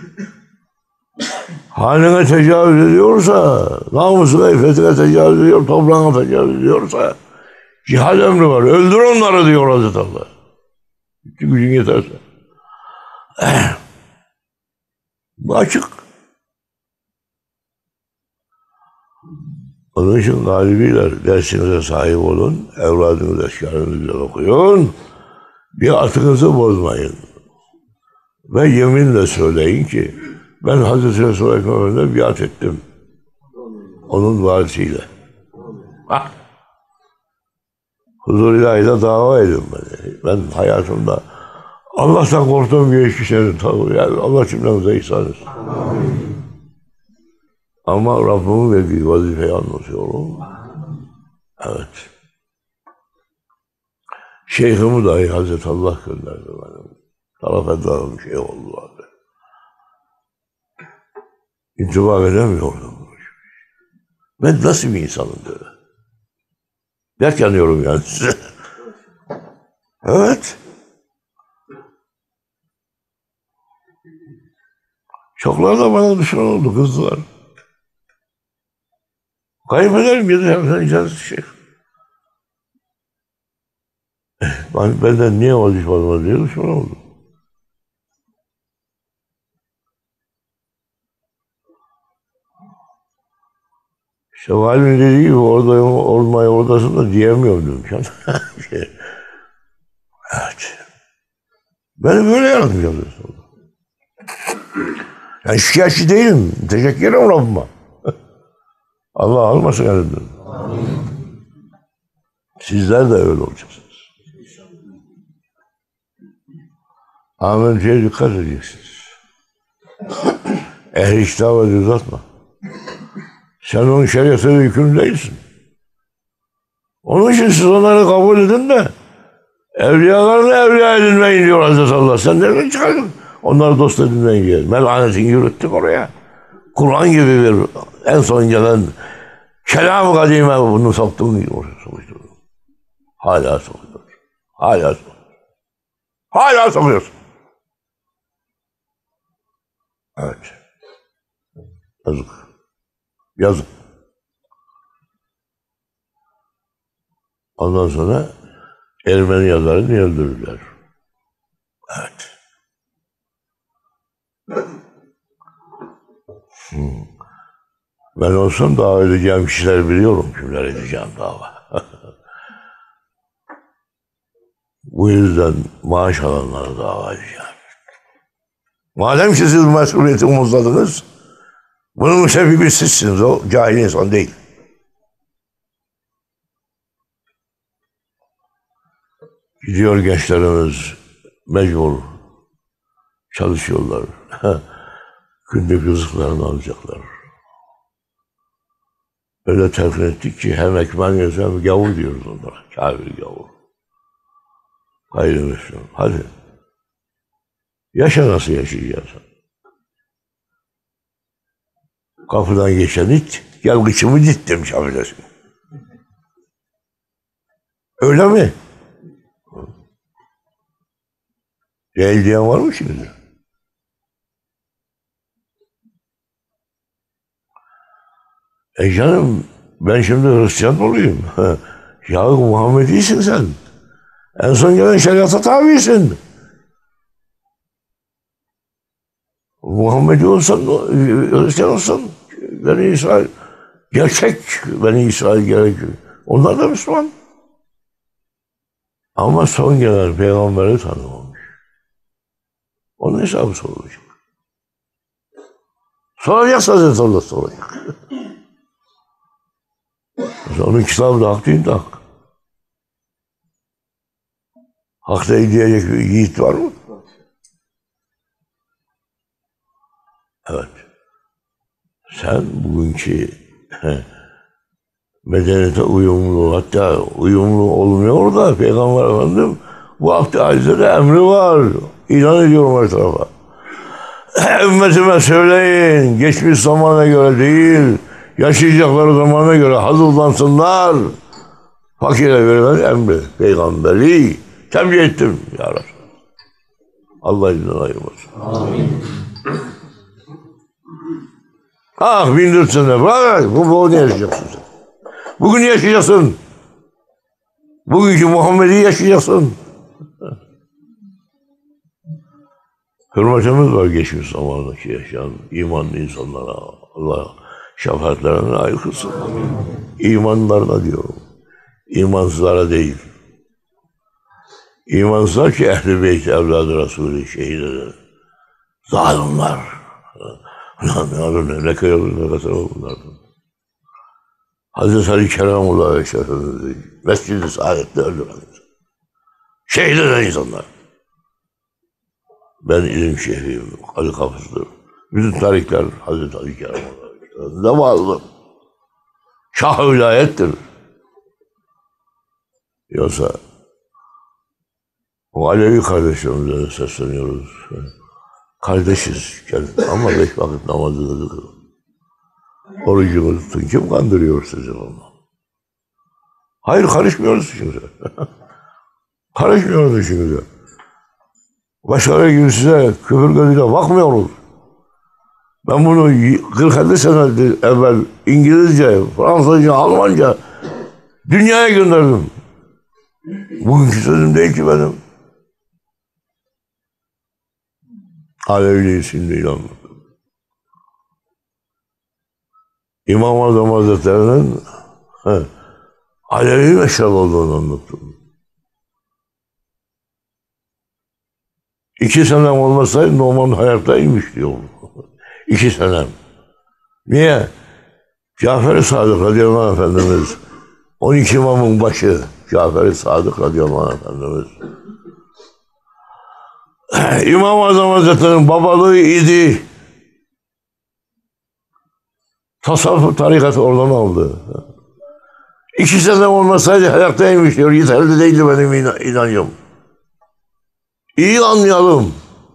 Haline tecavüz ediyorsa, namusuna, iffetine tecavüz ediyor, toprağına tecavüz ediyorsa cihad emri var. Öldür onları diyor Hazreti Allah. Gücün yeterse. Bu açık. Onun için galibiler dersinize sahip olun, evladınızı, eşkarınızı okuyun, bir atınızı bozmayın. Ve yeminle söyleyin ki ben Hazreti Resulullah Efendimiz'e biat ettim. Onun varisiyle. Bak. Huzur ilahide dava edin beni. Ben hayatımda Allah'tan korktuğum bir kişinin tabi. Yani Allah cümlemize ihsan etsin. Ama Rabbimin verdiği vazifeyi anlatıyorum. Evet. Şeyhimi dahi Hazreti Allah gönderdi benim. Taraf edalım şey oldu abi. İntibak edemiyordum. Ben nasıl bir insanım böyle? Dert yanıyorum yani size. Evet. Çoklar da bana düşman oldu, kızdılar. Kaybederim ya da sen icazet şey. Ben, benden niye o düşmanıma diye düşman oldu. İşte valimin dediği gibi orada olmayı oradasında diyemiyorum diyorum. şey. Evet. Beni böyle yaratmayacağız. Yani şikayetçi değilim. Teşekkür ederim Rabbime. Allah almasın elimden. Sizler de öyle olacaksınız. Amentü'ye dikkat edeceksiniz. Ehli kitaba göz atma. Sen onun şeriatına hüküm değilsin. Onun için siz onları kabul edin de evliyalarını evliya edinmeyin diyor Hazreti Allah. Sen nereden çıkardın? Onları dost edinmeyin diyor. Melanetini yürüttük oraya. Kur'an gibi bir en son gelen kelam-ı kadime bunu soktuğun gibi oraya sokuşturdun. Hala sokuyor. Hala sokuyor. Hala sokuyorsun. Evet. Yazık. Yazık. Ondan sonra Ermeni yazarını öldürdüler. Evet. Hmm. Ben olsam dava edeceğim kişiler biliyorum. Kimler edeceğim dava. Bu yüzden maaş alanlara dava edeceğim. Madem ki siz mesuliyeti omuzladınız, bunun sebebi sizsiniz. O cahil insan değil. Gidiyor gençlerimiz mecbur çalışıyorlar. Günlük rızıklarını alacaklar. Öyle telkin ettik ki hem ekmen yiyoruz hem gavur diyoruz onlara. Kafir gavur. Gayrimüslim. Hadi. Yaşa nasıl yaşayacaksın? Kapıdan geçen it, gel kıçımı dit demiş affedersin. Öyle mi? Değil diyen var mı şimdi? E canım, ben şimdi Hristiyan olayım. Ya Muhammedi'sin sen. En son gelen şeriata tabisin. Muhammedi olsan, Hristiyan olsan, Beni İsrail, gerçek Beni İsrail gerekiyor. Onlar da Müslüman. Ama son gelen peygamberi tanımamış. Onun hesabı sorulacak. Soracaksa Hazreti Allah soracak. Onun kitabı da hak değil de hak. Hak değil diyecek bir yiğit var mı? Evet. Sen bugünkü medeniyete uyumlu, hatta uyumlu olmuyor da Peygamber Efendim bu hafta Alize'de emri var. İlan ediyorum her tarafa. Ümmetime söyleyin, geçmiş zamana göre değil, yaşayacakları zamana göre hazırlansınlar. Fakire verilen emri, peygamberi tebliğ ettim ya Rabbi. Allah izinden ayırmasın. Amin. Ah bindirsin de bırak, bu bugün yaşayacaksın sen. Bugün yaşayacaksın. Bugünkü Muhammed'i yaşayacaksın. Hürmetimiz var geçmiş zamandaki yaşayan imanlı insanlara. Allah şefaatlerine layık kılsın. İmanlarına diyorum. İmansızlara değil. İmansızlar ki Ehl-i Beyt evladı Resulü şehit eder. Zalimler. Lan ne yapayım, ne kadar olur, ne kadar olur bunlardan. Hazreti Ali Keramullah Şerefimizi Mescid-i Saadet'te öldüren şehit eden insanlar. Ben ilim şehriyim, Ali Kapısı'dır. Bütün tarihler Hazreti Ali Keramullah. Ne vardır? Şah-ı vilayettir. Yoksa o Alevi kardeşlerimize sesleniyoruz. Kardeşiz gelin ama beş vakit namazınızı kılın. Orucunuzu tutun. Kim kandırıyor sizi onu? Hayır, karışmıyoruz şimdi. Karışmıyoruz şimdi. Başkaları gibi size küfür gözüyle bakmıyoruz. Ben bunu kırk elli sene evvel İngilizce, Fransızca, Almanca dünyaya gönderdim. Bugünkü sözüm değil ki benim. Aleviliği şimdi inanmıyorum. İmam-ı Azam Hazretleri'nin he, Alevi meşrep olduğunu anlattım. İki senem olmasaydı Numan hayattaymış diyor. İki senem. Niye? Cafer-i Sadık radıyallahu anh Efendimiz, on iki imamın başı Cafer-i Sadık radıyallahu anh Efendimiz. İmam-ı Azam Hazretleri'nin babalığı idi. Tasavvuf tarikatı oradan aldı. İki sene olmasaydı hayattaymış diyor. Yeterli değildi benim inancım. İyi anlayalım.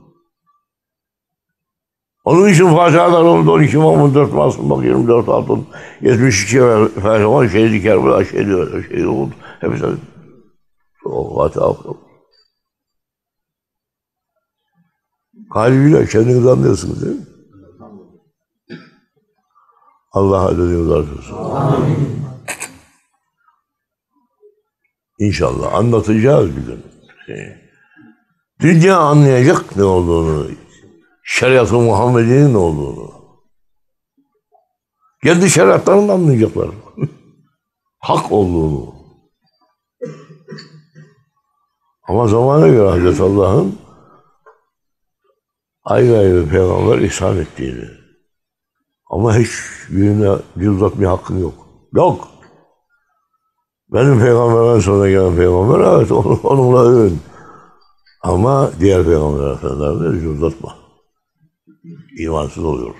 Onun için Fatiha'dan oldu on iki imamın dört masum bak yirmi dört altın yetmiş iki Fehlivan şehidi Kerbela şehidi şehidi oldu. Hepsi o Fatiha okuyor. Kalbiyle kendinizi anlıyorsunuz değil mi? Allah adını uzarsın. İnşallah anlatacağız bir gün. Dünya anlayacak ne olduğunu, şeriat-ı Muhammedi'nin ne olduğunu. Kendi şeriatlarını anlayacaklar. Hak olduğunu. Ama zamana göre Hazreti Allah'ın ayrı ayrı peygamber ihsan ettiğini. Ama hiç birine dil uzatmaya hakkın yok. Yok. Benim peygamberden sonra gelen peygamber, evet onunla övün. Ama diğer peygamber efendilerine dil uzatma. İmansız oluyor.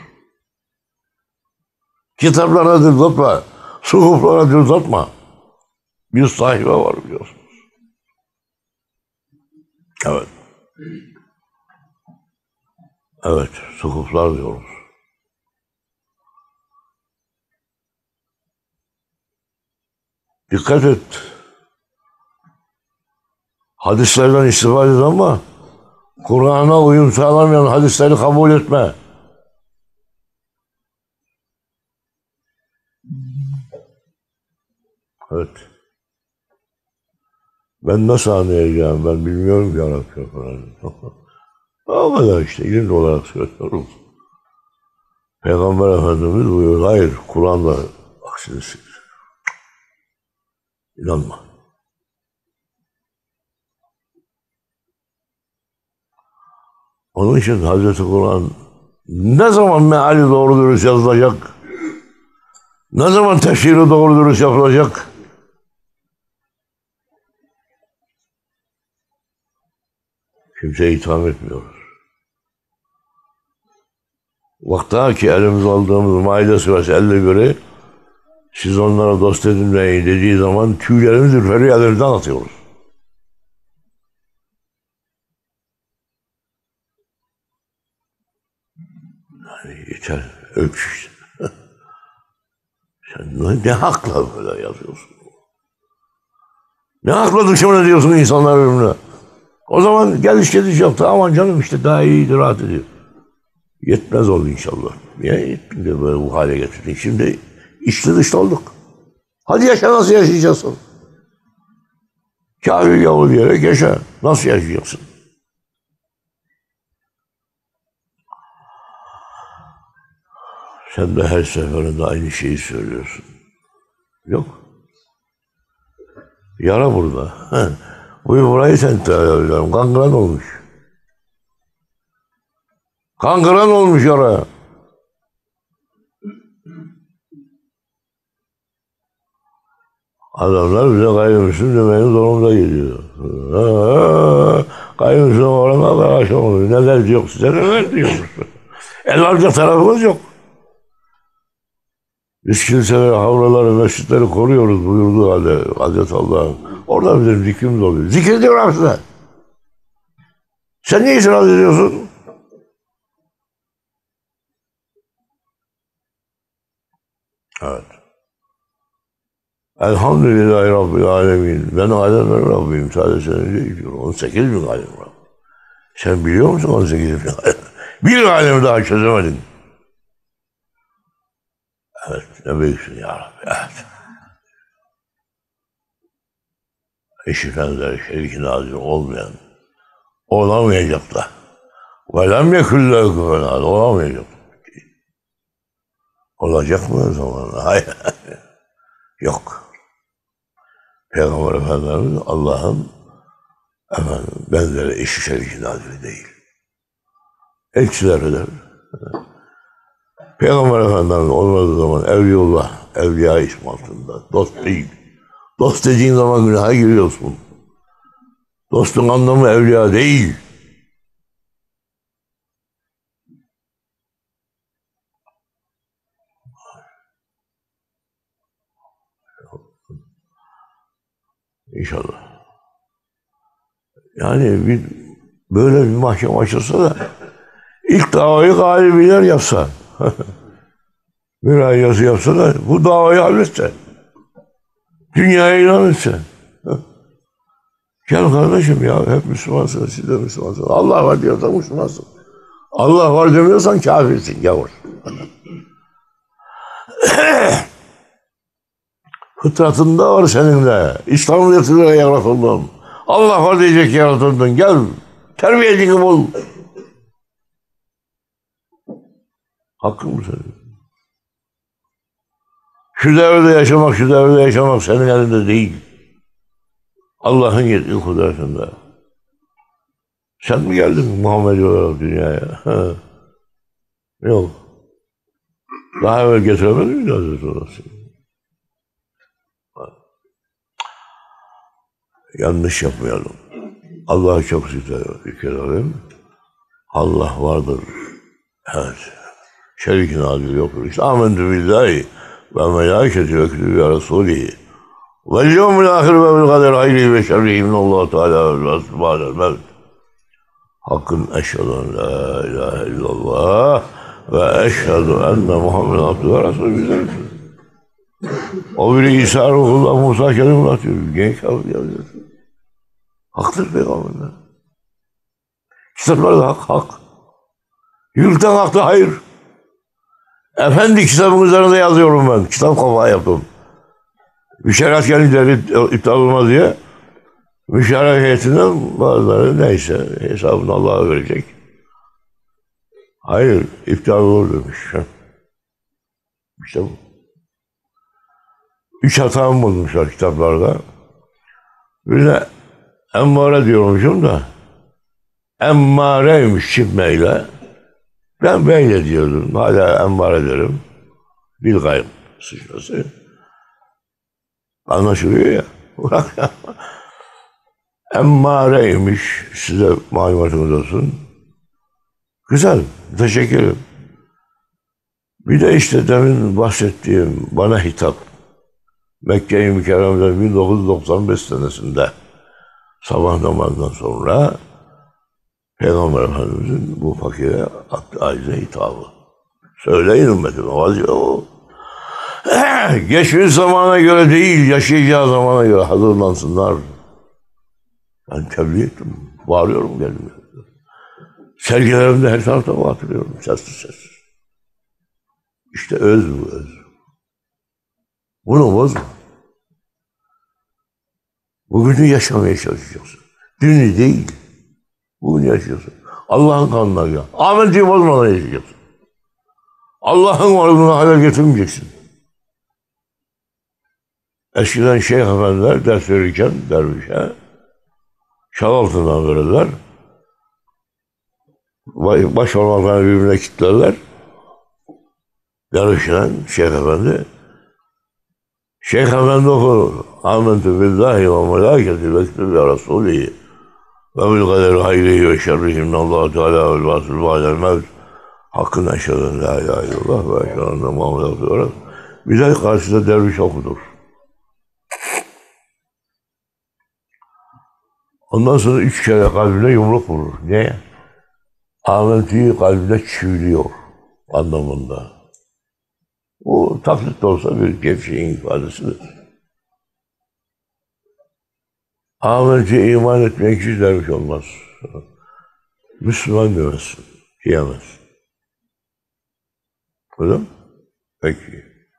Kitaplara dil uzatma. Suhuflara dil uzatma. Bir sahibe var biliyorsunuz. Evet. Evet, suhuflar diyoruz. Dikkat et. Hadislerden istifade et ama Kur'an'a uyum sağlamayan hadisleri kabul etme. Evet. Ben nasıl anlayacağım? Ben bilmiyorum ki Arapça falan. O kadar işte ilim olarak söylüyorum. Peygamber Efendimiz buyuruyor. Hayır, Kur'an'da aksini İnanma. Onun için Hazreti Kur'an ne zaman meali doğru dürüst yazılacak? Ne zaman tefsiri doğru dürüst yapılacak? Kimseye itham etmiyoruz. Vaktaki elimize aldığımız Maide suresi elli göre siz onlara dost edinmeyin dediği zaman tüylerimiz ürperiyor, elimizden atıyoruz. Yani yeter, ölç işte. Sen ne hakla böyle yazıyorsun? Ne hakla düşman ediyorsun insanlar birbirine? O zaman geliş geliş yaptı. Aman canım işte daha iyidir, rahat ediyor. Yetmez oldu inşallah. Niye yetmedi böyle bu hale getirdin? Şimdi içli dışlı olduk. Hadi yaşa, nasıl yaşayacaksın? Kafir gavur diyerek yaşa. Nasıl yaşayacaksın? Sen de her seferinde aynı şeyi söylüyorsun. Yok. Yara burada. Bu burayı sen tedavi ediyorum. Kangren olmuş. Kan kıran olmuş oraya. Adamlar bize gayrimüslim demenin zorunda geliyor. Gayrimüslim oranlar da aşamadı. Neler diyor size, neler diyormuş. El alacak tarafımız yok. Biz kiliseleri, havraları, mescitleri koruyoruz buyurduğu halde Hazreti Allah'ın. Orada bizim zikrimiz oluyor. Zikir diyor size. Sen niye itiraz ediyorsun? Evet. Elhamdülillahi Rabbil Alemin. Ben alemlerin Rabbiyim. Sadece senin değil diyor. on sekiz bin alem Rabbim. Sen biliyor musun on sekiz bin alem? Bir alemi daha çözemedin. Evet. Ne büyüksün ya Rabbi. Evet. Eşi benzeri şeriki nazir olmayan, olamayacak da. Ve lem yekûllâhu kufuven ahad. Olamayacak. Olacak mı o zaman? Hayır. Yok. Peygamber Efendimiz Allah'ın efendim, benzeri eşi şeriki naziri değil. Elçiler eder. Peygamber Efendimiz olmadığı zaman Evliyaullah, Evliya ismi altında. Dost değil. Dost dediğin zaman günaha giriyorsun. Dostun anlamı evliya değil. İnşallah. Yani bir, böyle bir mahkeme açılsa da ilk davayı galibiler yapsa. Bir ay yazı yapsa da bu davayı halletse. Dünyaya ilan etse. Gel kardeşim ya hep Müslümansınız, siz de Müslümansınız. Allah var diyorsan Müslümansın. Allah var demiyorsan kafirsin yavur. Fıtratında var senin de. İslam fıtratıyla yaratıldın. Allah var diyecek yaratıldın. Gel terbiyecini bul. Hakkın mı senin? Şu devirde yaşamak, şu devirde yaşamak senin elinde değil. Allah'ın yetki kudretinde. Sen mi geldin Muhammed olarak dünyaya? Ha. Yok. Daha evvel getiremedin mi Hazreti orası? Yanlış yapmayalım. Allah'ı çok zikredelim. Allah vardır. Evet. Şerikin adil yoktur. İşte amentu billahi ve melâiketi ve kütübü ve rasûlihi vel yevmil âhir ve bil kader hayrihi ve şerrihi minallahu teâlâ ve subhânel mevt. Hakkın eşhedü en la ilahe illallah ve eşhedü enne Muhammeden abdühü ve rasûlü. O biri İsa Ruhullah, Musa Kelimullah diyor. Genç kavli yazıyor. Haktır peygamberler. Kitaplar da hak, hak. Yürüten hak da hayır. Efendi kitabın üzerinde yazıyorum ben. Kitap kafa yaptım. Müşerrat gelince iptal olmaz diye. Müşerrat heyetinden bazıları neyse hesabını Allah'a verecek. Hayır, iptal olur demiş. İşte bu. Üç hatam bulmuşlar kitaplarda. Bir de emmare diyormuşum da emmareymiş çiftmeyle. Ben böyle diyordum. Hala emmare derim. Bil gayb sıçrası. Anlaşılıyor ya. Bırak ya. Emmareymiş. Size malumatınız olsun. Güzel. Teşekkür ederim. Bir de işte demin bahsettiğim bana hitap. Mekke-i Mükerreme'de bin dokuz yüz doksan beş senesinde sabah namazından sonra Peygamber Efendimiz'in bu fakire acize hitabı. Söyleyin ümmetime vazife o. Geçmiş zamana göre değil, yaşayacağı zamana göre hazırlansınlar. Ben tebliğ ettim, bağırıyorum kendime. Sergilerimde her tarafta bağırıyorum, sessiz sessiz. İşte öz bu, öz. Bunu bozma. Bugünü yaşamaya çalışacaksın. Dünü değil. Bugün yaşıyorsun. Allah'ın kanununa göre. Ahmet'i bozmadan yaşayacaksın. Allah'ın varlığına halel getirmeyeceksin. Eskiden şeyh efendiler ders verirken dervişe şal altından verirler. baş parmaklarını birbirine kilitlerler. Yarışan Şeyh Efendi. Şeyh Efendi okur. Âmentü billahi ve melâketi ve kütübü ve rasûlihi ve bil kaderi hayrihi ve şerrihi minallâhu teâlâ vel vâsıl bâdel mevt. Hakkın eşhedü la ilahe illallah ve eşhedü enne Muhammeden Resulullah. Bir de karşısında derviş okudur. Ondan sonra üç kere kalbine yumruk vurur. Niye? Ahmet'i kalbine çiviliyor anlamında. O taklit de olsa bir gevşeğin ifadesidir. Ahmet'e iman etmeyen kişi derviş olmaz. Müslüman demezsin, diyemez. Öyle mi? Peki.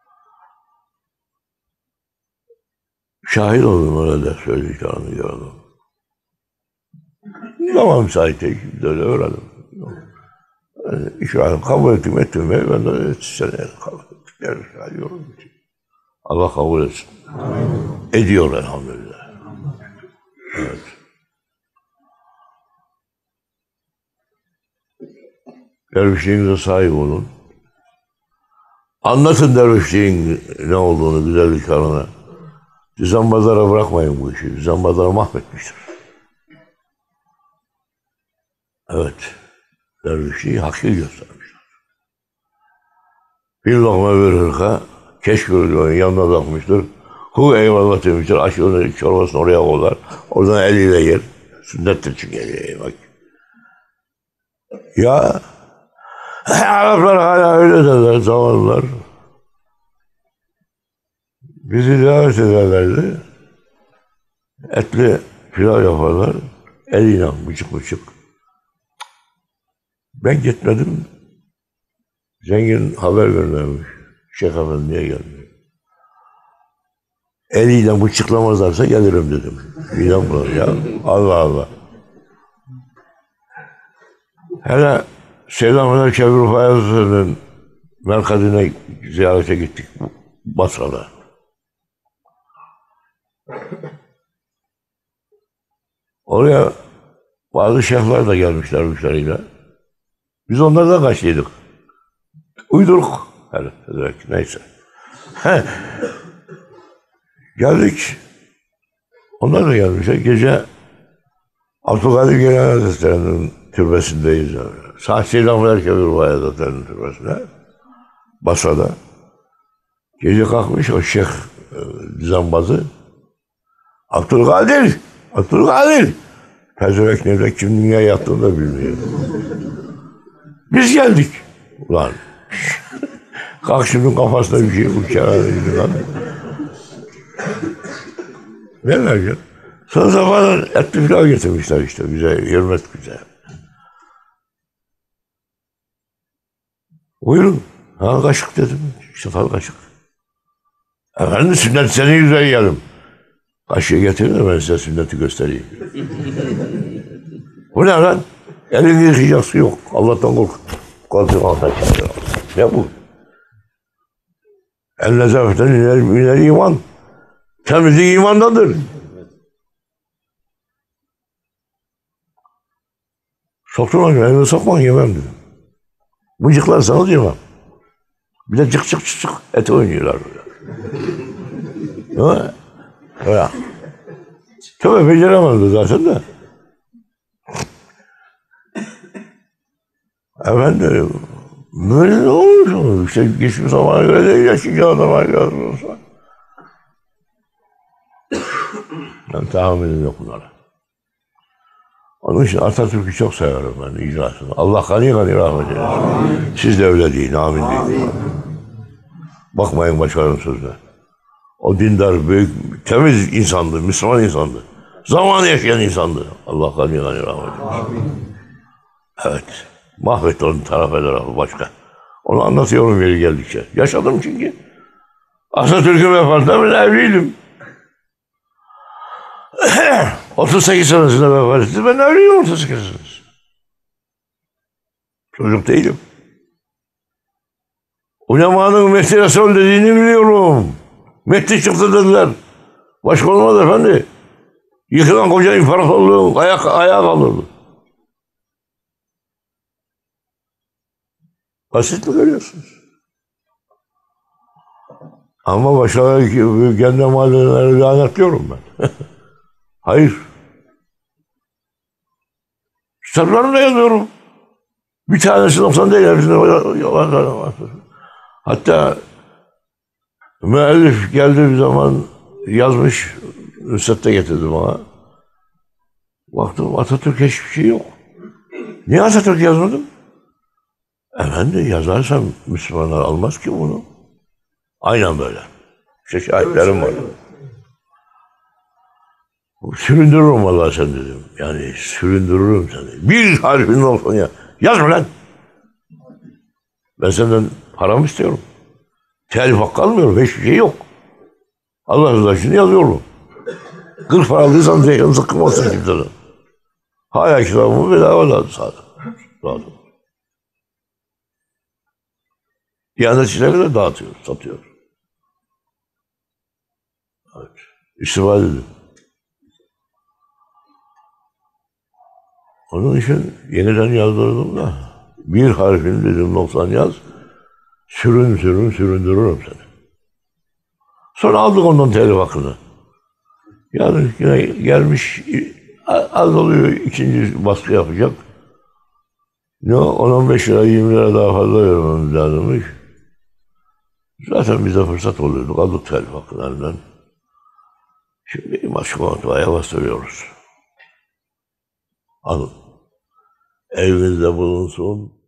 Şahit oldum öyle de söyleyeceğini gördüm. Zaman müsait değil, böyle öğrendim. Yani İşaret kabul ettim, ettim. Ben de seneye kabul ettim. Diyorum. Allah kabul etsin. Amin. Ediyor elhamdülillah. Evet. Dervişliğinize sahip olun. Anlatın dervişliğin ne olduğunu, güzelliklerini. Düzenbazlara bırakmayın bu işi. Düzenbazlar mahvetmiştir. Evet. Dervişliği hakiki göstermişler. Bir lokma bir hırka keşk görülüyor, yanına takmıştır. Hu eyvallah demiştir. Aşırı çorbasını oraya koyar. Oradan eliyle yer. Sünnettir çünkü eliyle yemek. Ya Araplar hala öyle derler zamanlar. Bizi davet ederlerdi. Etli pilav yaparlar. Eliyle bıçık bıçık. Ben gitmedim. Zengin haber göndermiş. Şeyh Efendi'ye geldi. Eliyle bıçıklamazlarsa gelirim dedim. İnan ya. Allah Allah. Hele Seyyid Kebir Rufai Hazretleri'nin merkezine ziyarete gittik Basra'da. Oraya bazı şeyhler de gelmişler müşteriyle. Biz onlardan kaçtıydık. Uyduruk. Hele, direkt, neyse. Geldik. Onlar da gelmişler. Gece Abdülkadir Geylani Hazretleri'nin türbesindeyiz. Yani. Sahih-i Kebir Rufai Hazretleri'nin türbesine. Basra'da. Gece kalkmış o şeyh e, düzenbazı. Abdülkadir! Abdülkadir! Pezevenk nerede kim dünya yattığını da bilmiyor. Biz geldik. Ulan. Kalk şunun kafasına bir şey uçağı lan. Ne vereceğim? Sonra zamanlar etli pilav getirmişler işte bize, hürmet bize. Buyurun. Ha kaşık dedim. İşte fal kaşık. Efendim sünnet senin yüzüne yiyelim. Kaşığı getirin de ben size sünneti göstereyim. Bu ne lan? Elini yıkayacak su yok. Allah'tan kork. Koltuğun altına çıkıyor. Ne bu? El nezafetten iner, iner iman. Temizlik imandadır. Sokturmayın, elini sokmayın yemem dedim. Mıcıklarsanız yemem. Bir de cık cık cık cık et oynuyorlar böyle. Öyle. Öyle. Tabii beceremezdi zaten de. Efendim, böyle ne olmuş? İşte geçmiş zamana göre değil, yaşayacağı adama yazılırsa. Ben tahammülüm yok bunlara. Onun için Atatürk'ü çok severim ben icrasını. Allah gani gani rahmet eylesin. Siz de öyle deyin, amin deyin. Bakmayın başkalarının sözüne. O dindar, büyük, temiz insandı, Müslüman insandı. Zaman yaşayan insandı. Allah gani gani rahmet eylesin. Evet. Mahvetti onu taraf eder başka. Onu anlatıyorum yeri geldikçe. Yaşadım çünkü. Atatürk'ün vefatında ben evliydim. otuz sekiz senesinde vefat etti. Ben evliyim otuz sekiz senesinde. Çocuk değilim. Ulemanın Mehdi Resul dediğini biliyorum. Mehdi çıktı dediler. Başka olmaz efendi. Yıkılan koca imparatorluğun ayak, ayağa kaldırdı. Basit mi görüyorsunuz? Ama başkaları kendi mahalleleri lanetliyorum ben. Hayır. Kitaplarımda yazıyorum. Bir tanesi noksan değil, hepsinde var. Hatta müellif geldiği bir zaman yazmış, Nusret'te getirdi bana. Baktım Atatürk hiçbir şey yok. Niye Atatürk yazmadım? Efendim yazarsam Müslümanlar almaz ki bunu. Aynen böyle. İşte şahitlerim var. Süründürürüm vallahi sen dedim. Yani süründürürüm seni. Bir harfinin olsun ya. Yazma lan. Ben senden paramı istiyorum. Telif hakkı almıyorum. Hiçbir şey yok. Allah rızası için yazıyorum. Kırk para aldıysan zeytin zıkkım olsun kimseden. Hala kitabımı bedava lazım zaten. Lazım. Diyanetçilere de dağıtıyor, satıyor. Evet. İstifade edin. Onun için yeniden yazdırdım da bir harfini dedim noksan yaz. Sürün sürün süründürürüm seni. Sonra aldık ondan telif hakkını. Yani yine gelmiş az oluyor ikinci baskı yapacak. Ne on on beş lira yirmi lira daha fazla vermemiz lazımmış. Zaten bize fırsat oluyordu. Aldık telif hakklarından. Şimdi başka matbaaya bastırıyoruz. Alın. Evinizde bulunsun.